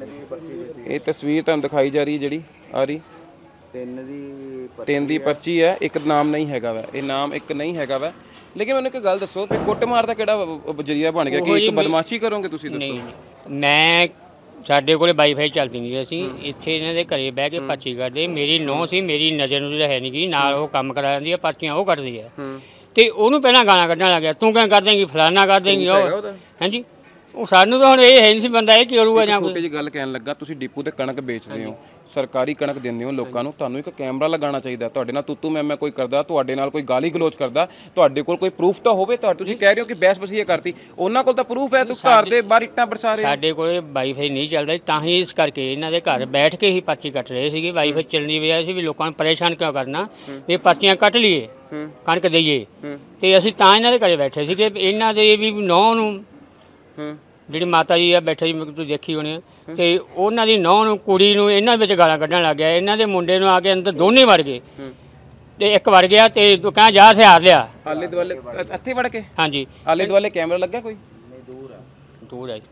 ਇਹ ਤਸਵੀਰ ਤੁਹਾਨੂੰ ਦਿਖਾਈ ਜਾ ਰਹੀ ਹੈ, ਜਿਹੜੀ ਆ ਰਹੀ ਤਿੰਨ ਦੀ ਤਿੰਨ ਦੀ ਪਰਚੀ ਹੈ, ਇੱਕ ਨਾਮ ਨਹੀਂ ਹੈਗਾ ਵਾ। ਇਹ ਨਾਮ ਇੱਕ ਨਹੀਂ ਹੈਗਾ ਵਾ। ਲੇਕਿਨ ਮੈਨੂੰ ਇੱਕ ਗੱਲ ਦੱਸੋ, ਫਿਰ ਕੁੱਟਮਾਰ ਦਾ ਕਿਹੜਾ ਜਰੀਆ ਬਣ ਗਿਆ ਕਿ ਇੱਕ ਬਦਮਾਸ਼ੀ ਕਰੋਗੇ ਤੁਸੀਂ? ਦੱਸੋ। ਨਹੀਂ, ਮੈਂ ਸਾਡੇ ਕੋਲੇ ਵਾਈਫਾਈ ਚੱਲਦੀ ਨਹੀਂ ਸੀ, ਇੱਥੇ ਇਹਨਾਂ ਦੇ ਘਰੇ ਬਹਿ ਕੇ ਪਰਚੀ ਕੱਢਦੇ। ਮੇਰੀ ਨੂੰਹ ਸੀ, ਮੇਰੀ ਨਜ਼ਰ ਨੂੰ ਹੈ ਨਹੀਂ ਗਈ, ਨਾਲ ਉਹ ਕੰਮ ਕਰਾ ਜਾਂਦੀ ਹੈ, ਪਰਚੀਆਂ ਉਹ ਕੱਢਦੀ ਹੈ। ਤੇ ਉਹਨੂੰ ਪਹਿਲਾਂ ਗਾਲਾਂ ਕੱਢਣ ਲੱਗ ਗਿਆ, ਤੂੰ ਕਿਉਂ ਕਰ ਦੇਂਗੀ, ਫਲਾਨਾ ਕਰ ਦੇਂਗੀ ਉਹ। ਹਾਂਜੀ, ਉਹ ਸਾਨੂੰ ਤਾਂ ਹੁਣ ਇਹ ਹੈ ਨਹੀਂ ਸੀ ਬੰਦਾ ਇਹ ਕੀ ਕਰੂਗਾ ਜਾਂ ਛੋਟੀ ਜਿਹੀ ਗੱਲ ਕਹਿਣ ਲੱਗਾ, ਤੁਸੀਂ ਡਿਪੂ ਤੇ ਕਣਕ ਵੇਚਦੇ ਹੋ, ਸਰਕਾਰੀ ਕਣਕ ਦਿੰਦੇ ਹੋ ਲੋਕਾਂ ਨੂੰ, ਤੁਹਾਨੂੰ ਇੱਕ ਕੈਮਰਾ ਲਗਾਉਣਾ ਚਾਹੀਦਾ। ਤੁਹਾਡੇ ਨਾਲ ਤੂਤੂ ਮੈਂ ਮੈਂ ਕੋਈ ਕਰਦਾ, ਤੁਹਾਡੇ ਨਾਲ ਕੋਈ ਗਾਲੀ ਗਲੋਚ ਕਰਦਾ, ਤੁਹਾਡੇ ਕੋਲ ਕੋਈ ਪ੍ਰੂਫ ਤਾਂ ਹੋਵੇ। ਤੁਹਾਡੇ ਤੁਸੀਂ ਕਹਿ ਰਹੇ ਹੋ ਕਿ ਬਹਿਸ ਬਸੀਏ ਕਰਤੀ, ਉਹਨਾਂ ਕੋਲ ਤਾਂ ਪ੍ਰੂਫ ਹੈ, ਤੂੰ ਘਰ ਦੇ ਬਾਹਰ ਇੱਟਾਂ ਬਰਸਾ ਰਹੇ। ਸਾਡੇ ਕੋਲ ਵਾਈਫਾਈ ਨਹੀਂ ਚੱਲਦਾ, ਤਾਂ ਹੀ ਇਸ ਕਰਕੇ ਇਹਨਾਂ ਦੇ ਘਰ ਬੈਠ ਕੇ ਹੀ ਪਰਚੀ ਕੱਟ ਰਹੇ ਸੀਗੇ। ਵਾਈਫਾਈ ਚੱਲਣੀ ਵਜ੍ਹਾ ਸੀ ਵੀ ਲੋਕਾਂ ਨੂੰ ਪਰੇਸ਼ਾਨ ਕਿਉਂ ਕਰਨਾ, ਵੀ ਪਰਚੀਆਂ ਕੱਟ ਲਈਏ, ਕਣਕ ਦਈਏ। ਤੇ ਅਸੀਂ ਤਾਂ ਇਹਨਾਂ ਦੇ ਘਰੇ ਬੈਠੇ ਸੀਗੇ। ਇਹਨਾਂ ਦੇ ਵੀ ਨੌਂ ਨੂੰ ਜਿਹੜੀ ਮਾਤਾ ਜੀ ਆ ਬੈਠੇ ਜੀ, ਤੁਸੀਂ ਦੇਖੀ ਹੋਣੀ, ਤੇ ਉਹਨਾਂ ਦੀ ਨੌਂ ਨੂੰ ਕੁੜੀ ਨੂੰ ਇਹਨਾਂ ਵਿੱਚ ਗਾਲਾਂ ਕੱਢਣ ਲੱਗ ਗਿਆ। ਇਹਨਾਂ ਦੇ ਮੁੰਡੇ ਨੂੰ ਆ ਕੇ ਅੰਦਰ ਦੋਨੇ ਵੜ ਗਏ, ਤੇ ਇੱਕ ਵੜ ਗਿਆ ਤੇ ਤੂੰ ਕਹਿ ਜਾ ਹਥਿਆਰ ਲਿਆ। ਆਲੇ ਦੁਆਲੇ ਇੱਥੇ ਵੜ ਕੇ? ਹਾਂਜੀ। ਆਲੇ ਦੁਆਲੇ ਕੈਮਰਾ ਲੱਗਾ ਕੋਈ? ਦੂਰ ਆ, ਦੂਰ ਆ।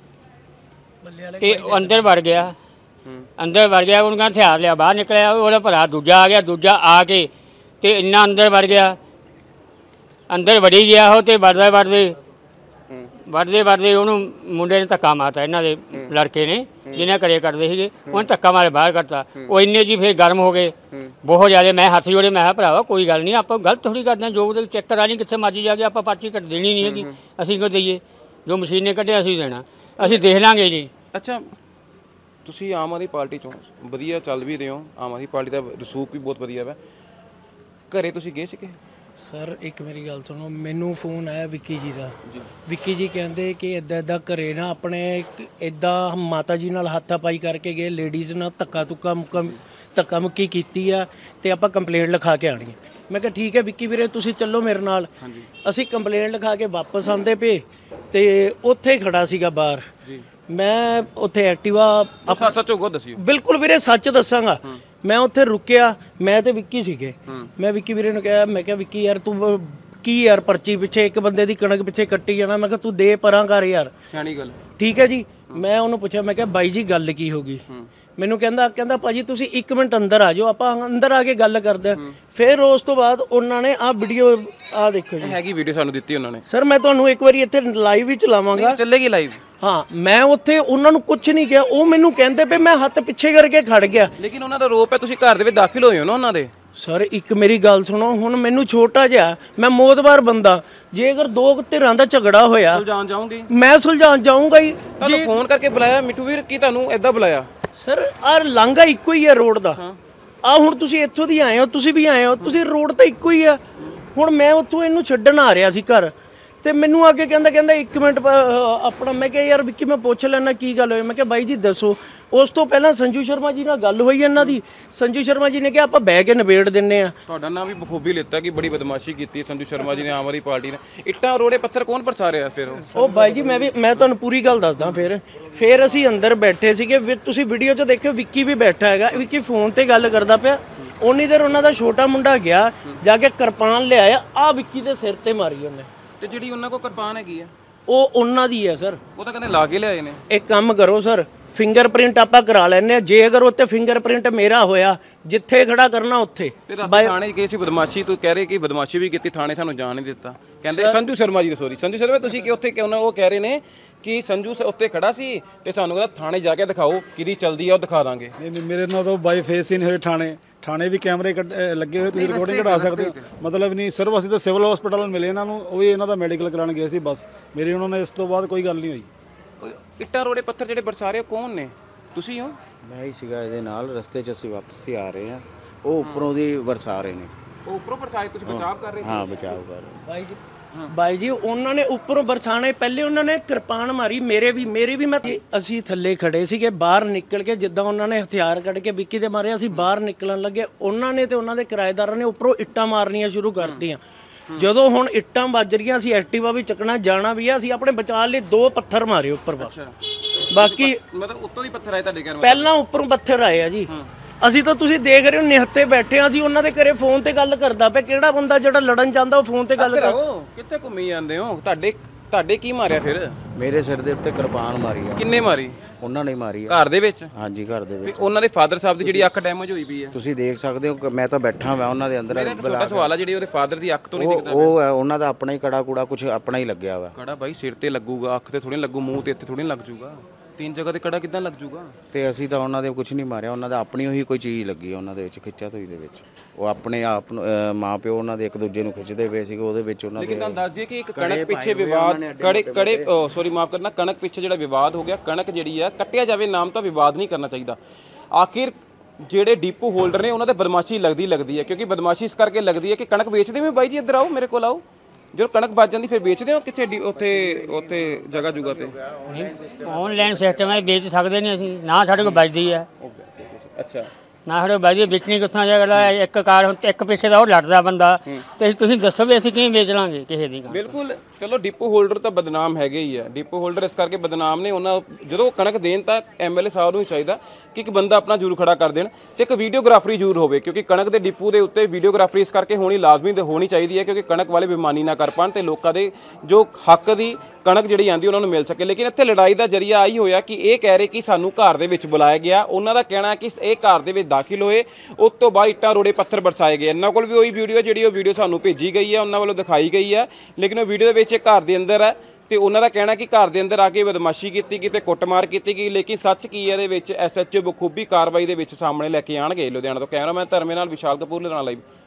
ਤੇ ਅੰਦਰ ਵੜ ਗਿਆ, ਅੰਦਰ ਵੜ ਗਿਆ, ਉਹਨੂੰ ਕਹਿੰਦਾ ਹਥਿਆਰ ਲਿਆ। ਬਾਹਰ ਨਿਕਲਿਆ, ਉਹਦਾ ਭਰਾ ਦੂਜਾ ਆ ਗਿਆ, ਦੂਜਾ ਆ ਕੇ ਤੇ ਇੰਨਾ ਅੰਦਰ ਵੜ ਗਿਆ, ਅੰਦਰ ਵੜੀ ਗਿਆ ਉਹ, ਤੇ ਵੜਦੇ ਵੜਦੇ ਵੜਦੇ ਵੜਦੇ ਉਹਨੂੰ ਮੁੰਡੇ ਨੇ ਧੱਕਾ ਮਾਰਤਾ, ਇਹਨਾਂ ਦੇ ਲੜਕੇ ਨੇ ਜਿਹਨੇ ਘਰੇ ਕਰਦੇ ਸੀਗੇ, ਉਹਨੇ ਧੱਕਾ ਮਾਰੇ ਬਾਹਰ ਕੱਢਤਾ। ਉਹ ਇੰਨੇ ਜੀ ਫਿਰ ਗਰਮ ਹੋ ਗਏ ਬਹੁਤ ਜ਼ਿਆਦਾ। ਮੈਂ ਹੱਥ ਜੋੜੇ, ਮੈਂ ਕਿਹਾ ਭਰਾਵਾ ਕੋਈ ਗੱਲ ਨਹੀਂ, ਆਪਾਂ ਗਲਤ ਥੋੜ੍ਹੀ ਕਰਦੇ ਹਾਂ, ਜੋ ਉਹਦੇ ਚੈੱਕ ਕਰਾ ਨਹੀਂ, ਕਿੱਥੇ ਮਰਜੀ ਜਾ ਕੇ ਆਪਾਂ ਪਰਚੀ ਕੱਟ ਦੇਣੀ ਨਹੀਂ ਹੈਗੀ। ਅਸੀਂ ਕਿਉਂ ਦਈਏ, ਜੋ ਮਸ਼ੀਨ ਨੇ ਕੱਢਿਆ ਅਸੀਂ ਦੇਣਾ, ਅਸੀਂ ਦੇਖ ਲਾਂਗੇ ਜੀ। ਅੱਛਾ, ਤੁਸੀਂ ਆਮ ਆਦਮੀ ਪਾਰਟੀ ਚੋਂ ਵਧੀਆ ਚੱਲ ਵੀ ਰਹੇ ਹੋ, ਆਮ ਆਦਮੀ ਪਾਰਟੀ ਦਾ ਰਸੂਖ ਵੀ ਬਹੁਤ ਵਧੀਆ ਵਾ, ਘਰੇ ਤੁਸੀਂ ਗਏ ਸੀਗੇ? ਸਰ ਇੱਕ ਮੇਰੀ ਗੱਲ ਸੁਣੋ, ਮੈਨੂੰ ਫੋਨ ਆਇਆ ਵਿੱਕੀ ਜੀ ਦਾ। ਵਿੱਕੀ ਜੀ ਕਹਿੰਦੇ ਕਿ ਇੱਦਾਂ ਇੱਦਾਂ ਘਰੇ ਨਾ ਆਪਣੇ ਇੱਦਾਂ ਮਾਤਾ ਜੀ ਨਾਲ ਹੱਥਾਪਾਈ ਕਰਕੇ ਗਏ, ਲੇਡੀਜ਼ ਨਾਲ ਧੱਕਾ ਧੁੱਕਾ ਮੁੱਕਾ ਧੱਕਾ ਮੁੱਕੀ ਕੀਤੀ ਆ, ਤੇ ਆਪਾਂ ਕੰਪਲੇਂਟ ਲਿਖਾ ਕੇ ਆਣੀ ਹੈ। ਮੈਂ ਕਿਹਾ ਠੀਕ ਹੈ ਵਿੱਕੀ ਵੀਰੇ, ਤੁਸੀਂ ਚੱਲੋ ਮੇਰੇ ਨਾਲ। ਅਸੀਂ ਕੰਪਲੇਂਟ ਲਿਖਾ ਕੇ ਵਾਪਸ ਆਉਂਦੇ ਪਏ, ਤੇ ਉੱਥੇ ਖੜਾ ਸੀਗਾ ਬਾਹਰ। ਮੈਂ ਉੱਥੇ ਐਕਟਿਵਾ ਸੱਚ ਹੋਗਾ ਦੱਸਿਓ। ਬਿਲਕੁਲ ਵੀਰੇ, ਸੱਚ ਦੱਸਾਂਗਾ। ਮੈਂ ਉੱਥੇ ਰੁਕਿਆ, ਮੈਂ ਤੇ ਵਿੱਕੀ ਸੀਗੇ। ਮੈਂ ਵਿੱਕੀ ਵੀਰੇ ਨੂੰ ਕਿਹਾ, ਮੈਂ ਕਿਹਾ ਵਿੱਕੀ ਯਾਰ ਤੂੰ ਕੀ ਯਾਰ ਪਰਚੀ ਪਿੱਛੇ ਇੱਕ ਬੰਦੇ ਦੀ ਕਣਕ ਪਿੱਛੇ ਕੱਟੀ ਜਾਣਾ। ਮੈਂ ਕਿਹਾ ਤੂੰ ਦੇ ਪਰਾਂ ਕਰ ਯਾਰ, ਸਿਆਣੀ ਗੱਲ। ਠੀਕ ਹੈ ਜੀ। ਮੈਂ ਉਹਨੂੰ ਪੁੱਛਿਆ, ਮੈਂ ਕਿਹਾ ਬਾਈ ਜੀ ਗੱਲ ਕੀ ਹੋ ਗਈ? ਮੈਨੂੰ ਕਹਿੰਦਾ ਕਹਿੰਦਾ ਭਾਜੀ ਤੁਸੀਂ ਇੱਕ ਮਿੰਟ ਅੰਦਰ ਆ ਜਾਓ, ਆਪਾਂ ਅੰਦਰ ਆ ਕੇ ਗੱਲ ਕਰਦੇ ਹਾਂ। ਫਿਰ ਉਸ ਤੋਂ ਬਾਅਦ ਉਹਨਾਂ ਨੇ ਆਹ ਵੀਡੀਓ ਆਹ ਦੇਖੋ ਜੀ, ਹੈਗੀ ਵੀਡੀਓ ਸਾਨੂੰ ਦਿੱਤੀ ਉਹਨਾਂ ਨੇ। ਸਰ ਮੈਂ ਤੁਹਾਨੂੰ ਇੱਕ ਵਾਰੀ ਇੱਥੇ ਲਾਈਵ ਹੀ ਚਲਾਵਾਂਗਾ। ਚੱਲੇਗੀ ਲਾਈਵ? ਹਾਂ, ਮੈਂ ਉੱਥੇ ਉਹਨਾਂ ਨੂੰ ਕੁਝ ਨਹੀਂ ਕਿਹਾ, ਉਹ ਮੈਨੂੰ ਕਹਿੰਦੇ ਪਏ, ਮੈਂ ਹੱਥ ਪਿੱਛੇ ਕਰਕੇ ਖੜ ਗਿਆ। ਲੇਕਿਨ ਉਹਨਾਂ ਦਾ ਰੋਪ ਹੈ ਤੁਸੀਂ ਘਰ ਦੇ ਵਿੱਚ ਦਾਖਲ ਹੋਏ ਹੋ ਨਾ ਉਹਨਾਂ ਦੇ। ਸਰ ਇੱਕ ਮੇਰੀ ਗੱਲ ਸੁਣੋ, ਹੁਣ ਮੈਨੂੰ ਛੋਟਾ ਜਿਹਾ, ਮੈਂ ਮੋਦਵਾਰ ਬੰਦਾ, ਜੇ ਅਗਰ ਦੋ ਧਿਰਾਂ ਦਾ ਝਗੜਾ ਹੋਇਆ ਸੁਲਝਾਉਣ ਜਾਓਗੇ? ਮੈਂ ਸੁਲਝਾਉਣ ਜਾਊਂਗਾ ਹੀ। ਤੁਹਾਨੂੰ ਫੋਨ ਕਰਕੇ ਬੁਲਾਇਆ ਮਿੱਠੂ ਵੀਰ, ਕੀ ਤੁਹਾਨੂੰ ਐਦਾਂ ਬੁਲਾਇਆ? ਸਰ ਆਹ ਲਾਂਘਾ ਇੱਕੋ ਹੀ ਹੈ ਰੋਡ ਦਾ। ਆ ਹੁਣ ਤੁਸੀਂ ਇੱਥੋਂ ਦੀ ਆਏ ਹੋ, ਤੁਸੀਂ ਵੀ ਆਏ ਹੋ, ਤੁਸੀਂ ਰੋਡ ਤਾਂ ਇੱਕੋ ਹੀ ਆ। ਹੁਣ ਮੈਂ ਉੱਥੋਂ ਇਹਨੂੰ ਛੱਡਣ ਆ ਰਿਹਾ ਸੀ ਘਰ, ਤੇ ਮੈਨੂੰ ਆ ਕੇ ਕਹਿੰਦਾ ਕਹਿੰਦਾ ਇੱਕ ਮਿੰਟ ਆਪਣਾ। ਮੈਂ ਕਿਹਾ ਯਾਰ ਵਿੱਕੀ ਮੈਂ ਪੁੱਛ ਲੈਣਾ ਕੀ ਗੱਲ ਹੋਈ। ਮੈਂ ਕਿਹਾ ਬਾਈ ਜੀ ਦੱਸੋ। ਉਸ ਤੋਂ ਪਹਿਲਾਂ ਸੰਜੂ ਸ਼ਰਮਾ ਜੀ ਨਾਲ ਗੱਲ ਹੋਈ ਇਹਨਾਂ ਦੀ। ਸੰਜੂ ਸ਼ਰਮਾ ਜੀ ਨੇ ਕਿਹਾ ਆਪਾਂ ਬਹਿ ਕੇ ਨਿਬੇੜ ਦਿੰਨੇ ਆ। ਤੁਹਾਡਾ ਨਾਮ ਵੀ ਬਖੂਬੀ ਲਿੱਤਾ ਕਿ ਬੜੀ ਬਦਮਾਸ਼ੀ ਕੀਤੀ ਸੰਜੂ ਸ਼ਰਮਾ ਜੀ ਨੇ, ਆਮ ਆਦਮੀ ਪਾਰਟੀ ਨੇ। ਇੱਟਾਂ ਰੋੜੇ ਪੱਥਰ ਕੌਣ ਬਰਸਾ ਰਿਹਾ ਫਿਰ? ਉਹ ਬਾਈ ਜੀ ਮੈਂ ਵੀ ਮੈਂ ਤੁਹਾਨੂੰ ਪੂਰੀ ਗੱਲ ਦੱਸਦਾ। ਫਿਰ ਫਿਰ ਅਸੀਂ ਅੰਦਰ ਬੈਠੇ ਸੀਗੇ, ਤੁਸੀਂ ਵੀਡੀਓ 'ਚ ਦੇਖਿਓ ਵਿੱਕੀ ਵੀ ਬੈਠਾ ਹੈਗਾ, ਵਿੱਕੀ ਫੋਨ ਤੇ ਗੱਲ ਕਰਦਾ ਪਿਆ। ਉਨੀ ਦੇਰ ਉਹਨਾਂ ਦਾ ਛੋਟਾ ਮੁੰਡਾ ਗਿਆ, ਜਾ ਕੇ ਕਿਰਪਾਨ ਲਿਆਇਆ, ਆ ਵਿੱਕੀ ਦੇ ਸਿਰ ਤੇ ਮਾਰੀ ਉਹਨੇ। ਤੇ ਜਿਹੜੀ ਉਹਨਾਂ ਕੋਲ ਕਿਰਪਾਨ ਹੈਗੀ ਆ ਉਹ ਉਹਨਾਂ ਦੀ ਹੈ ਸਰ। ਉਹ ਤਾਂ ਕਹਿੰਦੇ ਲਾ ਕੇ ਲਿਆਏ ਨੇ। ਇੱਕ ਕੰਮ ਕਰੋ ਸਰ, ਫਿੰਗਰਪ੍ਰਿੰਟ ਆਪਾਂ ਕਰਾ ਲੈਣੇ ਆ। ਜੇ ਅਗਰ ਉੱਤੇ ਫਿੰਗਰਪ੍ਰਿੰਟ ਮੇਰਾ ਹੋਇਆ, ਜਿੱਥੇ ਖੜਾ ਕਰਨਾ ਉੱਥੇ। ਫਿਰ ਆਪਾਂ ਥਾਣੇ ਗਏ ਸੀ, ਬਦਮਾਸ਼ੀ ਤੂੰ ਕਹਿ ਰਹੇ ਕਿ ਬਦਮਾਸ਼ੀ ਵੀ ਕੀਤੀ, ਥਾਣੇ ਸਾਨੂੰ ਜਾਣ ਨਹੀਂ ਦਿੱਤਾ। ਕਹਿੰਦੇ ਸੰਜੂ ਸ਼ਰਮਾ ਜੀ, ਸੋਰੀ ਸੰਜੂ ਸ਼ਰਮਾ, ਤੁਸੀਂ ਕਿ ਉੱਥੇ ਕਿਉਂ ਨਾ, ਉਹ ਕਹਿ ਰਹੇ ਨੇ ਕਿ ਸੰਜੂ ਉੱਤੇ ਖੜਾ ਸੀ ਤੇ ਸਾਨੂੰ ਕਹਿੰਦਾ ਥਾਣੇ ਜਾ ਕੇ ਦਿਖਾਓ ਕਿਹਦੀ ਚਲਦੀ ਆ, ਉਹ ਦਿਖਾ ਦਾਂਗੇ। ਨਹੀਂ ਨਹੀਂ, ਮੇਰੇ ਨਾਲ ਤਾਂ ਬਾਈ ਫੇਸ ਹੀ ਨਹੀਂ ਹੋਏ ਥਾਣੇ। ਥਾਣੇ ਵੀ ਕੈਮਰੇ ਲੱਗੇ ਹੋਏ, ਤੁਸੀਂ ਰਿਕਾਰਡਿੰਗ ਕਢਾ ਸਕਦੇ ਹੋ। ਮਤਲਬ ਨਹੀਂ, ਸਿਰਫ ਅਸੀਂ ਤਾਂ ਸਿਵਲ ਹਸਪੀਟਲ ਮਿਲੇ ਇਹਨਾਂ ਨੂੰ, ਉਹ ਵੀ ਇਹਨਾਂ ਦਾ ਮੈਡੀਕਲ ਕਰਾਉਣ ਗਏ ਸੀ ਬਸ। ਮੇਰੀ ਉਹਨਾਂ ਨੇ ਇਸ ਤੋਂ ਬਾਅਦ ਕੋਈ ਗੱਲ ਨਹੀਂ ਹੋਈ। ਇੱਟਾਂ ਰੋੜੇ ਪੱਥਰ ਜਿਹੜੇ ਬਰਸਾ ਰਹੇ ਕੌਣ ਨੇ? ਤੁਸੀਂ ਹੋ? ਮੈਂ ਹੀ ਸੀਗਾ ਇਹਦੇ ਨਾਲ। ਰਸਤੇ 'ਚ ਅਸੀਂ ਵਾਪਸ ਹੀ ਆ ਰਹੇ ਹਾਂ, ਉਹ ਉੱਪਰੋਂ ਦੀ ਵਰਸਾ ਰਹੇ ਨੇ। ਉਹ ਉੱਪਰੋਂ ਬਰਸਾਏ, ਤੁਸੀਂ ਬਚਾਅ ਕਰ ਰਹੇ ਸੀ? ਹਾਂ, ਬਚਾਅ ਕਰ ਰਹੇ। ਬਾਈ ਜੀ ਬਾਈ ਜੀ ਉਹਨਾਂ ਨੇ ਉੱਪਰੋਂ ਬਰਸਾਣੇ, ਪਹਿਲੇ ਉਹਨਾਂ ਨੇ ਕਿਰਪਾਨ ਮਾਰੀ, ਮੇਰੇ ਵੀ ਮੇਰੇ ਵੀ ਮੈਂ ਅਸੀਂ ਥੱਲੇ ਖੜੇ ਸੀਗੇ। ਬਾਹਰ ਨਿਕਲ ਕੇ ਜਿੱਦਾਂ ਉਹਨਾਂ ਨੇ ਹਥਿਆਰ ਕੱਢ ਕੇ ਵਿੱਕੀ ਤੇ ਮਾਰਿਆ, ਅਸੀਂ ਬਾਹਰ ਨਿਕਲਣ ਲੱਗੇ। ਉਹਨਾਂ ਨੇ ਤੇ ਉਹਨਾਂ ਦੇ ਕਿਰਾਏਦਾਰਾਂ ਨੇ ਉੱਪਰੋਂ ਇੱਟਾਂ ਮਾਰਨੀਆਂ ਸ਼ੁਰੂ ਕਰਤੀਆਂ। ਜਦੋਂ ਹੁਣ ਇੱਟਾਂ ਵੱਜ ਰਹੀਆਂ, ਅਸੀਂ ਐਕਟਿਵਾ ਵੀ ਚੱਕਣਾ ਜਾਣਾ ਵੀ ਆ, ਅਸੀਂ ਆਪਣੇ ਬਚਾਅ ਲਈ ਦੋ ਪੱਥਰ ਮਾਰੇ ਉੱਪਰ ਬਸ। ਬਾਕੀ ਮਤਲਬ ਉੱਤੋਂ ਦੀ ਪੱਥਰ ਆਏ ਤੁਹਾਡੇ ਘਰ? ਪਹਿਲਾਂ ਉੱਪਰੋਂ ਪੱਥਰ ਆਏ ਆ ਜੀ। ਅਸੀਂ ਤਾਂ ਤੁਸੀਂ ਦੇਖ ਰਹੇ ਹੋ ਨਿਹੱਤੇ ਬੈਠੇ ਆ, ਅਸੀਂ ਉਹਨਾਂ ਦੇ ਘਰੇ ਫੋਨ ਤੇ ਗੱਲ ਕਰਦਾ ਪਿਆ। ਕਿਹੜਾ ਬੰਦਾ ਜਿਹੜਾ ਲੜਨ ਚਾਹੁੰਦਾ ਉਹ ਫੋਨ ਤੇ ਗੱਲ ਕਰ। ਕਿੱਥੇ ਘੁੰਮੀ ਜਾਂਦੇ ਹੋ? ਤੁਹਾਡੇ ਤੁਹਾਡੇ ਕੀ ਮਾਰਿਆ ਫਿਰ? ਮੇਰੇ ਸਿਰ ਦੇ ਉੱਤੇ ਕਿਰਪਾਨ ਮਾਰੀ ਆ। ਕਿੰਨੇ ਮਾਰੀ? ਉਹਨਾਂ ਨੇ ਮਾਰੀ ਆ। ਘਰ ਦੇ ਵਿੱਚ? ਹਾਂਜੀ, ਘਰ ਦੇ ਵਿੱਚ। ਉਹਨਾਂ ਦੇ ਫਾਦਰ ਸਾਹਿਬ ਦੀ ਜਿਹੜੀ ਅੱਖ ਡੈਮੇਜ ਹੋਈ ਪਈ ਹੈ, ਤੁਸੀਂ ਦੇਖ ਸਕਦੇ ਹੋ। ਮੈਂ ਤਾਂ ਬੈਠਾ ਹਾਂ ਉਹਨਾਂ ਦੇ ਅੰਦਰ। ਮੇਰਾ ਛੋਟਾ ਸਵਾਲ ਆ, ਜਿਹੜੀ ਉਹਦੇ ਫਾਦਰ ਦੀ ਅੱਖ ਤੋਂ ਨਹੀਂ ਦਿਖਦਾ? ਉਹ ਹੈ ਉਹਨਾਂ ਦਾ ਆਪਣਾ ਹੀ ਕੜਾ ਕੂੜਾ ਕੁਝ ਆਪਣਾ ਹੀ ਲੱਗਿਆ ਵਾ। ਕੜਾ ਬਾਈ ਸਿਰ ਤੇ ਲੱਗੂਗਾ, ਅੱਖ ਤੇ ਥੋੜੀ ਲੱਗੂ, ਮੂੰਹ ਤੇ ਇੱਥੇ ਥੋੜੀ ਲੱਗ ਜੂਗਾ। ਤਿੰਨ ਜਗ੍ਹਾ ਤੇ ਕੜਾ ਕਿੱਦਾਂ ਲੱਗ ਜੂਗਾ? ਤੇ ਅਸੀਂ ਤਾਂ ਉਹਨਾਂ ਦੇ ਕੁਝ ਨਹੀਂ ਮਾਰਿਆ, ਉਹਨਾਂ ਦਾ ਆਪਣੀ ਉਹੀ ਕੋਈ ਚੀਜ਼ ਲੱਗੀ ਹੈ ਉਹਨਾਂ ਦੇ ਵਿੱਚ, ਖਿੱਚਾ ਤੋਈ ਦੇ ਵਿੱਚ। ਉਹ ਆਪਣੇ ਆਪ ਨੂੰ ਮਾਂ ਪਿਓ ਉਹਨਾਂ ਦੇ ਇੱਕ ਦੂਜੇ ਨੂੰ ਖਿੱਚਦੇ ਪਏ ਸੀਗੇ, ਉਹਦੇ ਵਿੱਚ ਉਹਨਾਂ ਦੇ। ਲੇਕਿਨ ਤੁਹਾਨੂੰ ਦੱਸ ਦਈਏ ਕਿ ਇੱਕ ਕਣਕ ਪਿੱਛੇ ਵਿਵਾਦ ਕੜੇ ਕੜੇ ਸੌਰੀ ਮਾਫ ਕਰਨਾ ਕਣਕ ਪਿੱਛੇ ਜਿਹੜਾ ਵਿਵਾਦ ਹੋ ਗਿਆ, ਕਣਕ ਜਿਹੜੀ ਆ ਕੱਟਿਆ ਜਾਵੇ ਨਾਮ ਤਾਂ ਵਿਵਾਦ ਨਹੀਂ ਕਰਨਾ ਚਾਹੀਦਾ। ਆਖਿਰ ਜਿਹੜੇ ਡੀਪੂ ਹੋਲਡਰ ਨੇ ਉਹਨਾਂ ਦੇ ਬਦਮਾਸ਼ੀ ਲੱਗਦੀ ਲੱਗਦੀ ਹੈ, ਕਿਉਂਕਿ ਬਦਮਾਸ਼ੀ ਇਸ ਕਰਕੇ ਲੱਗਦੀ ਹੈ ਕਿ ਕਣਕ ਵੇਚਦੇ ਹੋ ਬਾਈ ਜੀ, ਇੱਧਰ ਆਓ ਮੇਰੇ ਕੋਲ ਆਓ, ਜਦੋਂ ਕਣਕ ਬਚ ਜਾਂਦੀ ਫਿਰ ਵੇਚਦੇ ਹੋ ਕਿੱਥੇ ਉੱਥੇ ਉੱਥੇ ਜਗ੍ਹਾ ਜੁਗਾ ਤੇ? ਆਨਲਾਈਨ ਸਿਸਟਮ ਹੈ, ਵੇਚ ਸਕਦੇ ਨਹੀਂ ਅਸੀਂ, ਨਾ ਸਾਡੇ ਕੋਲ ਬਚਦੀ ਹੈ। ਅੱਛਾ, ਨਾ ਸਾਡੇ ਬਚਦੀ, ਵੇਚਣੀ ਕਿੱਥੋਂ ਜਾਏਗਾ? ਇੱਕ ਕਾਰ ਇੱਕ ਪਿੱਛੇ ਦਾ ਉਹ ਲੜਦਾ ਬੰਦਾ, ਤੇ ਤੁਸੀਂ ਦੱਸੋ ਵੀ ਅਸੀਂ ਕਿਵੇਂ ਵੇਚ ਲਾਂਗੇ ਕਿਸੇ ਦੀ? ਬਿਲਕੁਲ। ਚਲੋ ਡਿਪੂ ਹੋਲਡਰ ਤਾਂ ਬਦਨਾਮ ਹੈਗੇ ਹੀ ਆ, ਡਿਪੂ ਹੋਲਡਰ ਇਸ ਕਰਕੇ ਬਦਨਾਮ ਨੇ, ਉਹਨਾਂ ਜਦੋਂ ਕਣਕ ਦੇਣ ਤਾਂ ਐਮਐਲਏ ਸਾਹਿਬ ਨੂੰ ਹੀ ਚਾਹੀਦਾ ਕਿ ਇੱਕ ਬੰਦਾ ਆਪਣਾ ਜ਼ਰੂਰ ਖੜਾ ਕਰ ਦੇਣ ਤੇ ਇੱਕ ਵੀਡੀਓਗ੍ਰਾਫਰੀ ਜ਼ਰੂਰ ਹੋਵੇ, ਕਿਉਂਕਿ ਕਣਕ ਦੇ ਡਿਪੂ ਦੇ ਉੱਤੇ ਵੀਡੀਓਗ੍ਰਾਫਰੀ ਇਸ ਕਰਕੇ ਹੋਣੀ ਲਾਜ਼ਮੀ ਤੇ ਹੋਣੀ ਚਾਹੀਦੀ ਹੈ, ਕਿਉਂਕਿ ਕਣਕ ਵਾਲੇ ਬੇਈਮਾਨੀ ਨਾ ਕਰ ਪਾਉਣ ਤੇ ਲੋਕਾਂ ਦੇ ਜੋ ਹੱਕ ਦੀ ਕਣਕ ਜਿਹੜੀ ਆਂਦੀ ਉਹਨਾਂ ਨੂੰ ਮਿਲ ਸਕੇ। ਲੇਕਿਨ ਇੱਥੇ ਲੜਾਈ ਦਾ ਜਰੀਆ ਆਹੀ ਹੋਇਆ ਕਿ ਇਹ ਕਹਿ ਰਹੇ ਕਿ ਸਾਨੂੰ ਘਰ ਦੇ ਵਿੱਚ ਬੁਲਾਇਆ ਗਿਆ, ਉਹਨਾਂ ਦਾ ਕਹਿਣਾ ਕਿ ਇਹ ਘਰ ਦੇ ਵਿੱਚ ਦਾਖਲ ਹੋਏ, ਉਸ ਤੋਂ ਬਾਅਦ ਇੱਟਾਂ ਰੋੜੇ ਪੱਥਰ ਬਰਸਾਏ ਗਏ। ਇਹਨਾਂ ਕੋਲ ਵੀ ਉਹੀ ਵੀਡੀਓ ਜਿਹੜੀ ਉਹ ਵੀਡੀਓ ਸਾਨੂੰ ਭੇਜੀ ਗਈ ਹੈ, ਉਹਨਾਂ ਵੱਲੋਂ ਦਿਖਾਈ ਗਈ ਹੈ, ਲੇਕਿਨ ਉਹ ਵੀਡੀਓ ਦੇ ਵਿੱਚ ਘਰ ਦੇ ਅੰਦਰ ਹੈ ਤੇ ਉਹਨਾਂ ਦਾ ਕਹਿਣਾ ਕਿ ਘਰ ਦੇ ਅੰਦਰ ਆ ਕੇ ਬਦਮਾਸ਼ੀ ਕੀਤੀ ਗਈ ਤੇ ਕੁੱਟਮਾਰ ਕੀਤੀ ਗਈ। ਲੇਕਿਨ ਸੱਚ ਕੀ ਹੈ ਇਹਦੇ ਵਿੱਚ ਐਸਐਚਓ ਬਖੂਬੀ ਕਾਰਵਾਈ ਦੇ ਵਿੱਚ ਸਾਹਮਣੇ ਲੈ ਕੇ ਆਣਗੇ। ਲੁਧਿਆਣਾ ਤੋਂ ਕੈਮਰਾਮੈਨ ਧਰਮੇ ਨਾਲ ਵਿਸ਼ਾਲ ਕਪੂਰ, ਲੁਧਿਆਣਾ ਲਾਈਵ।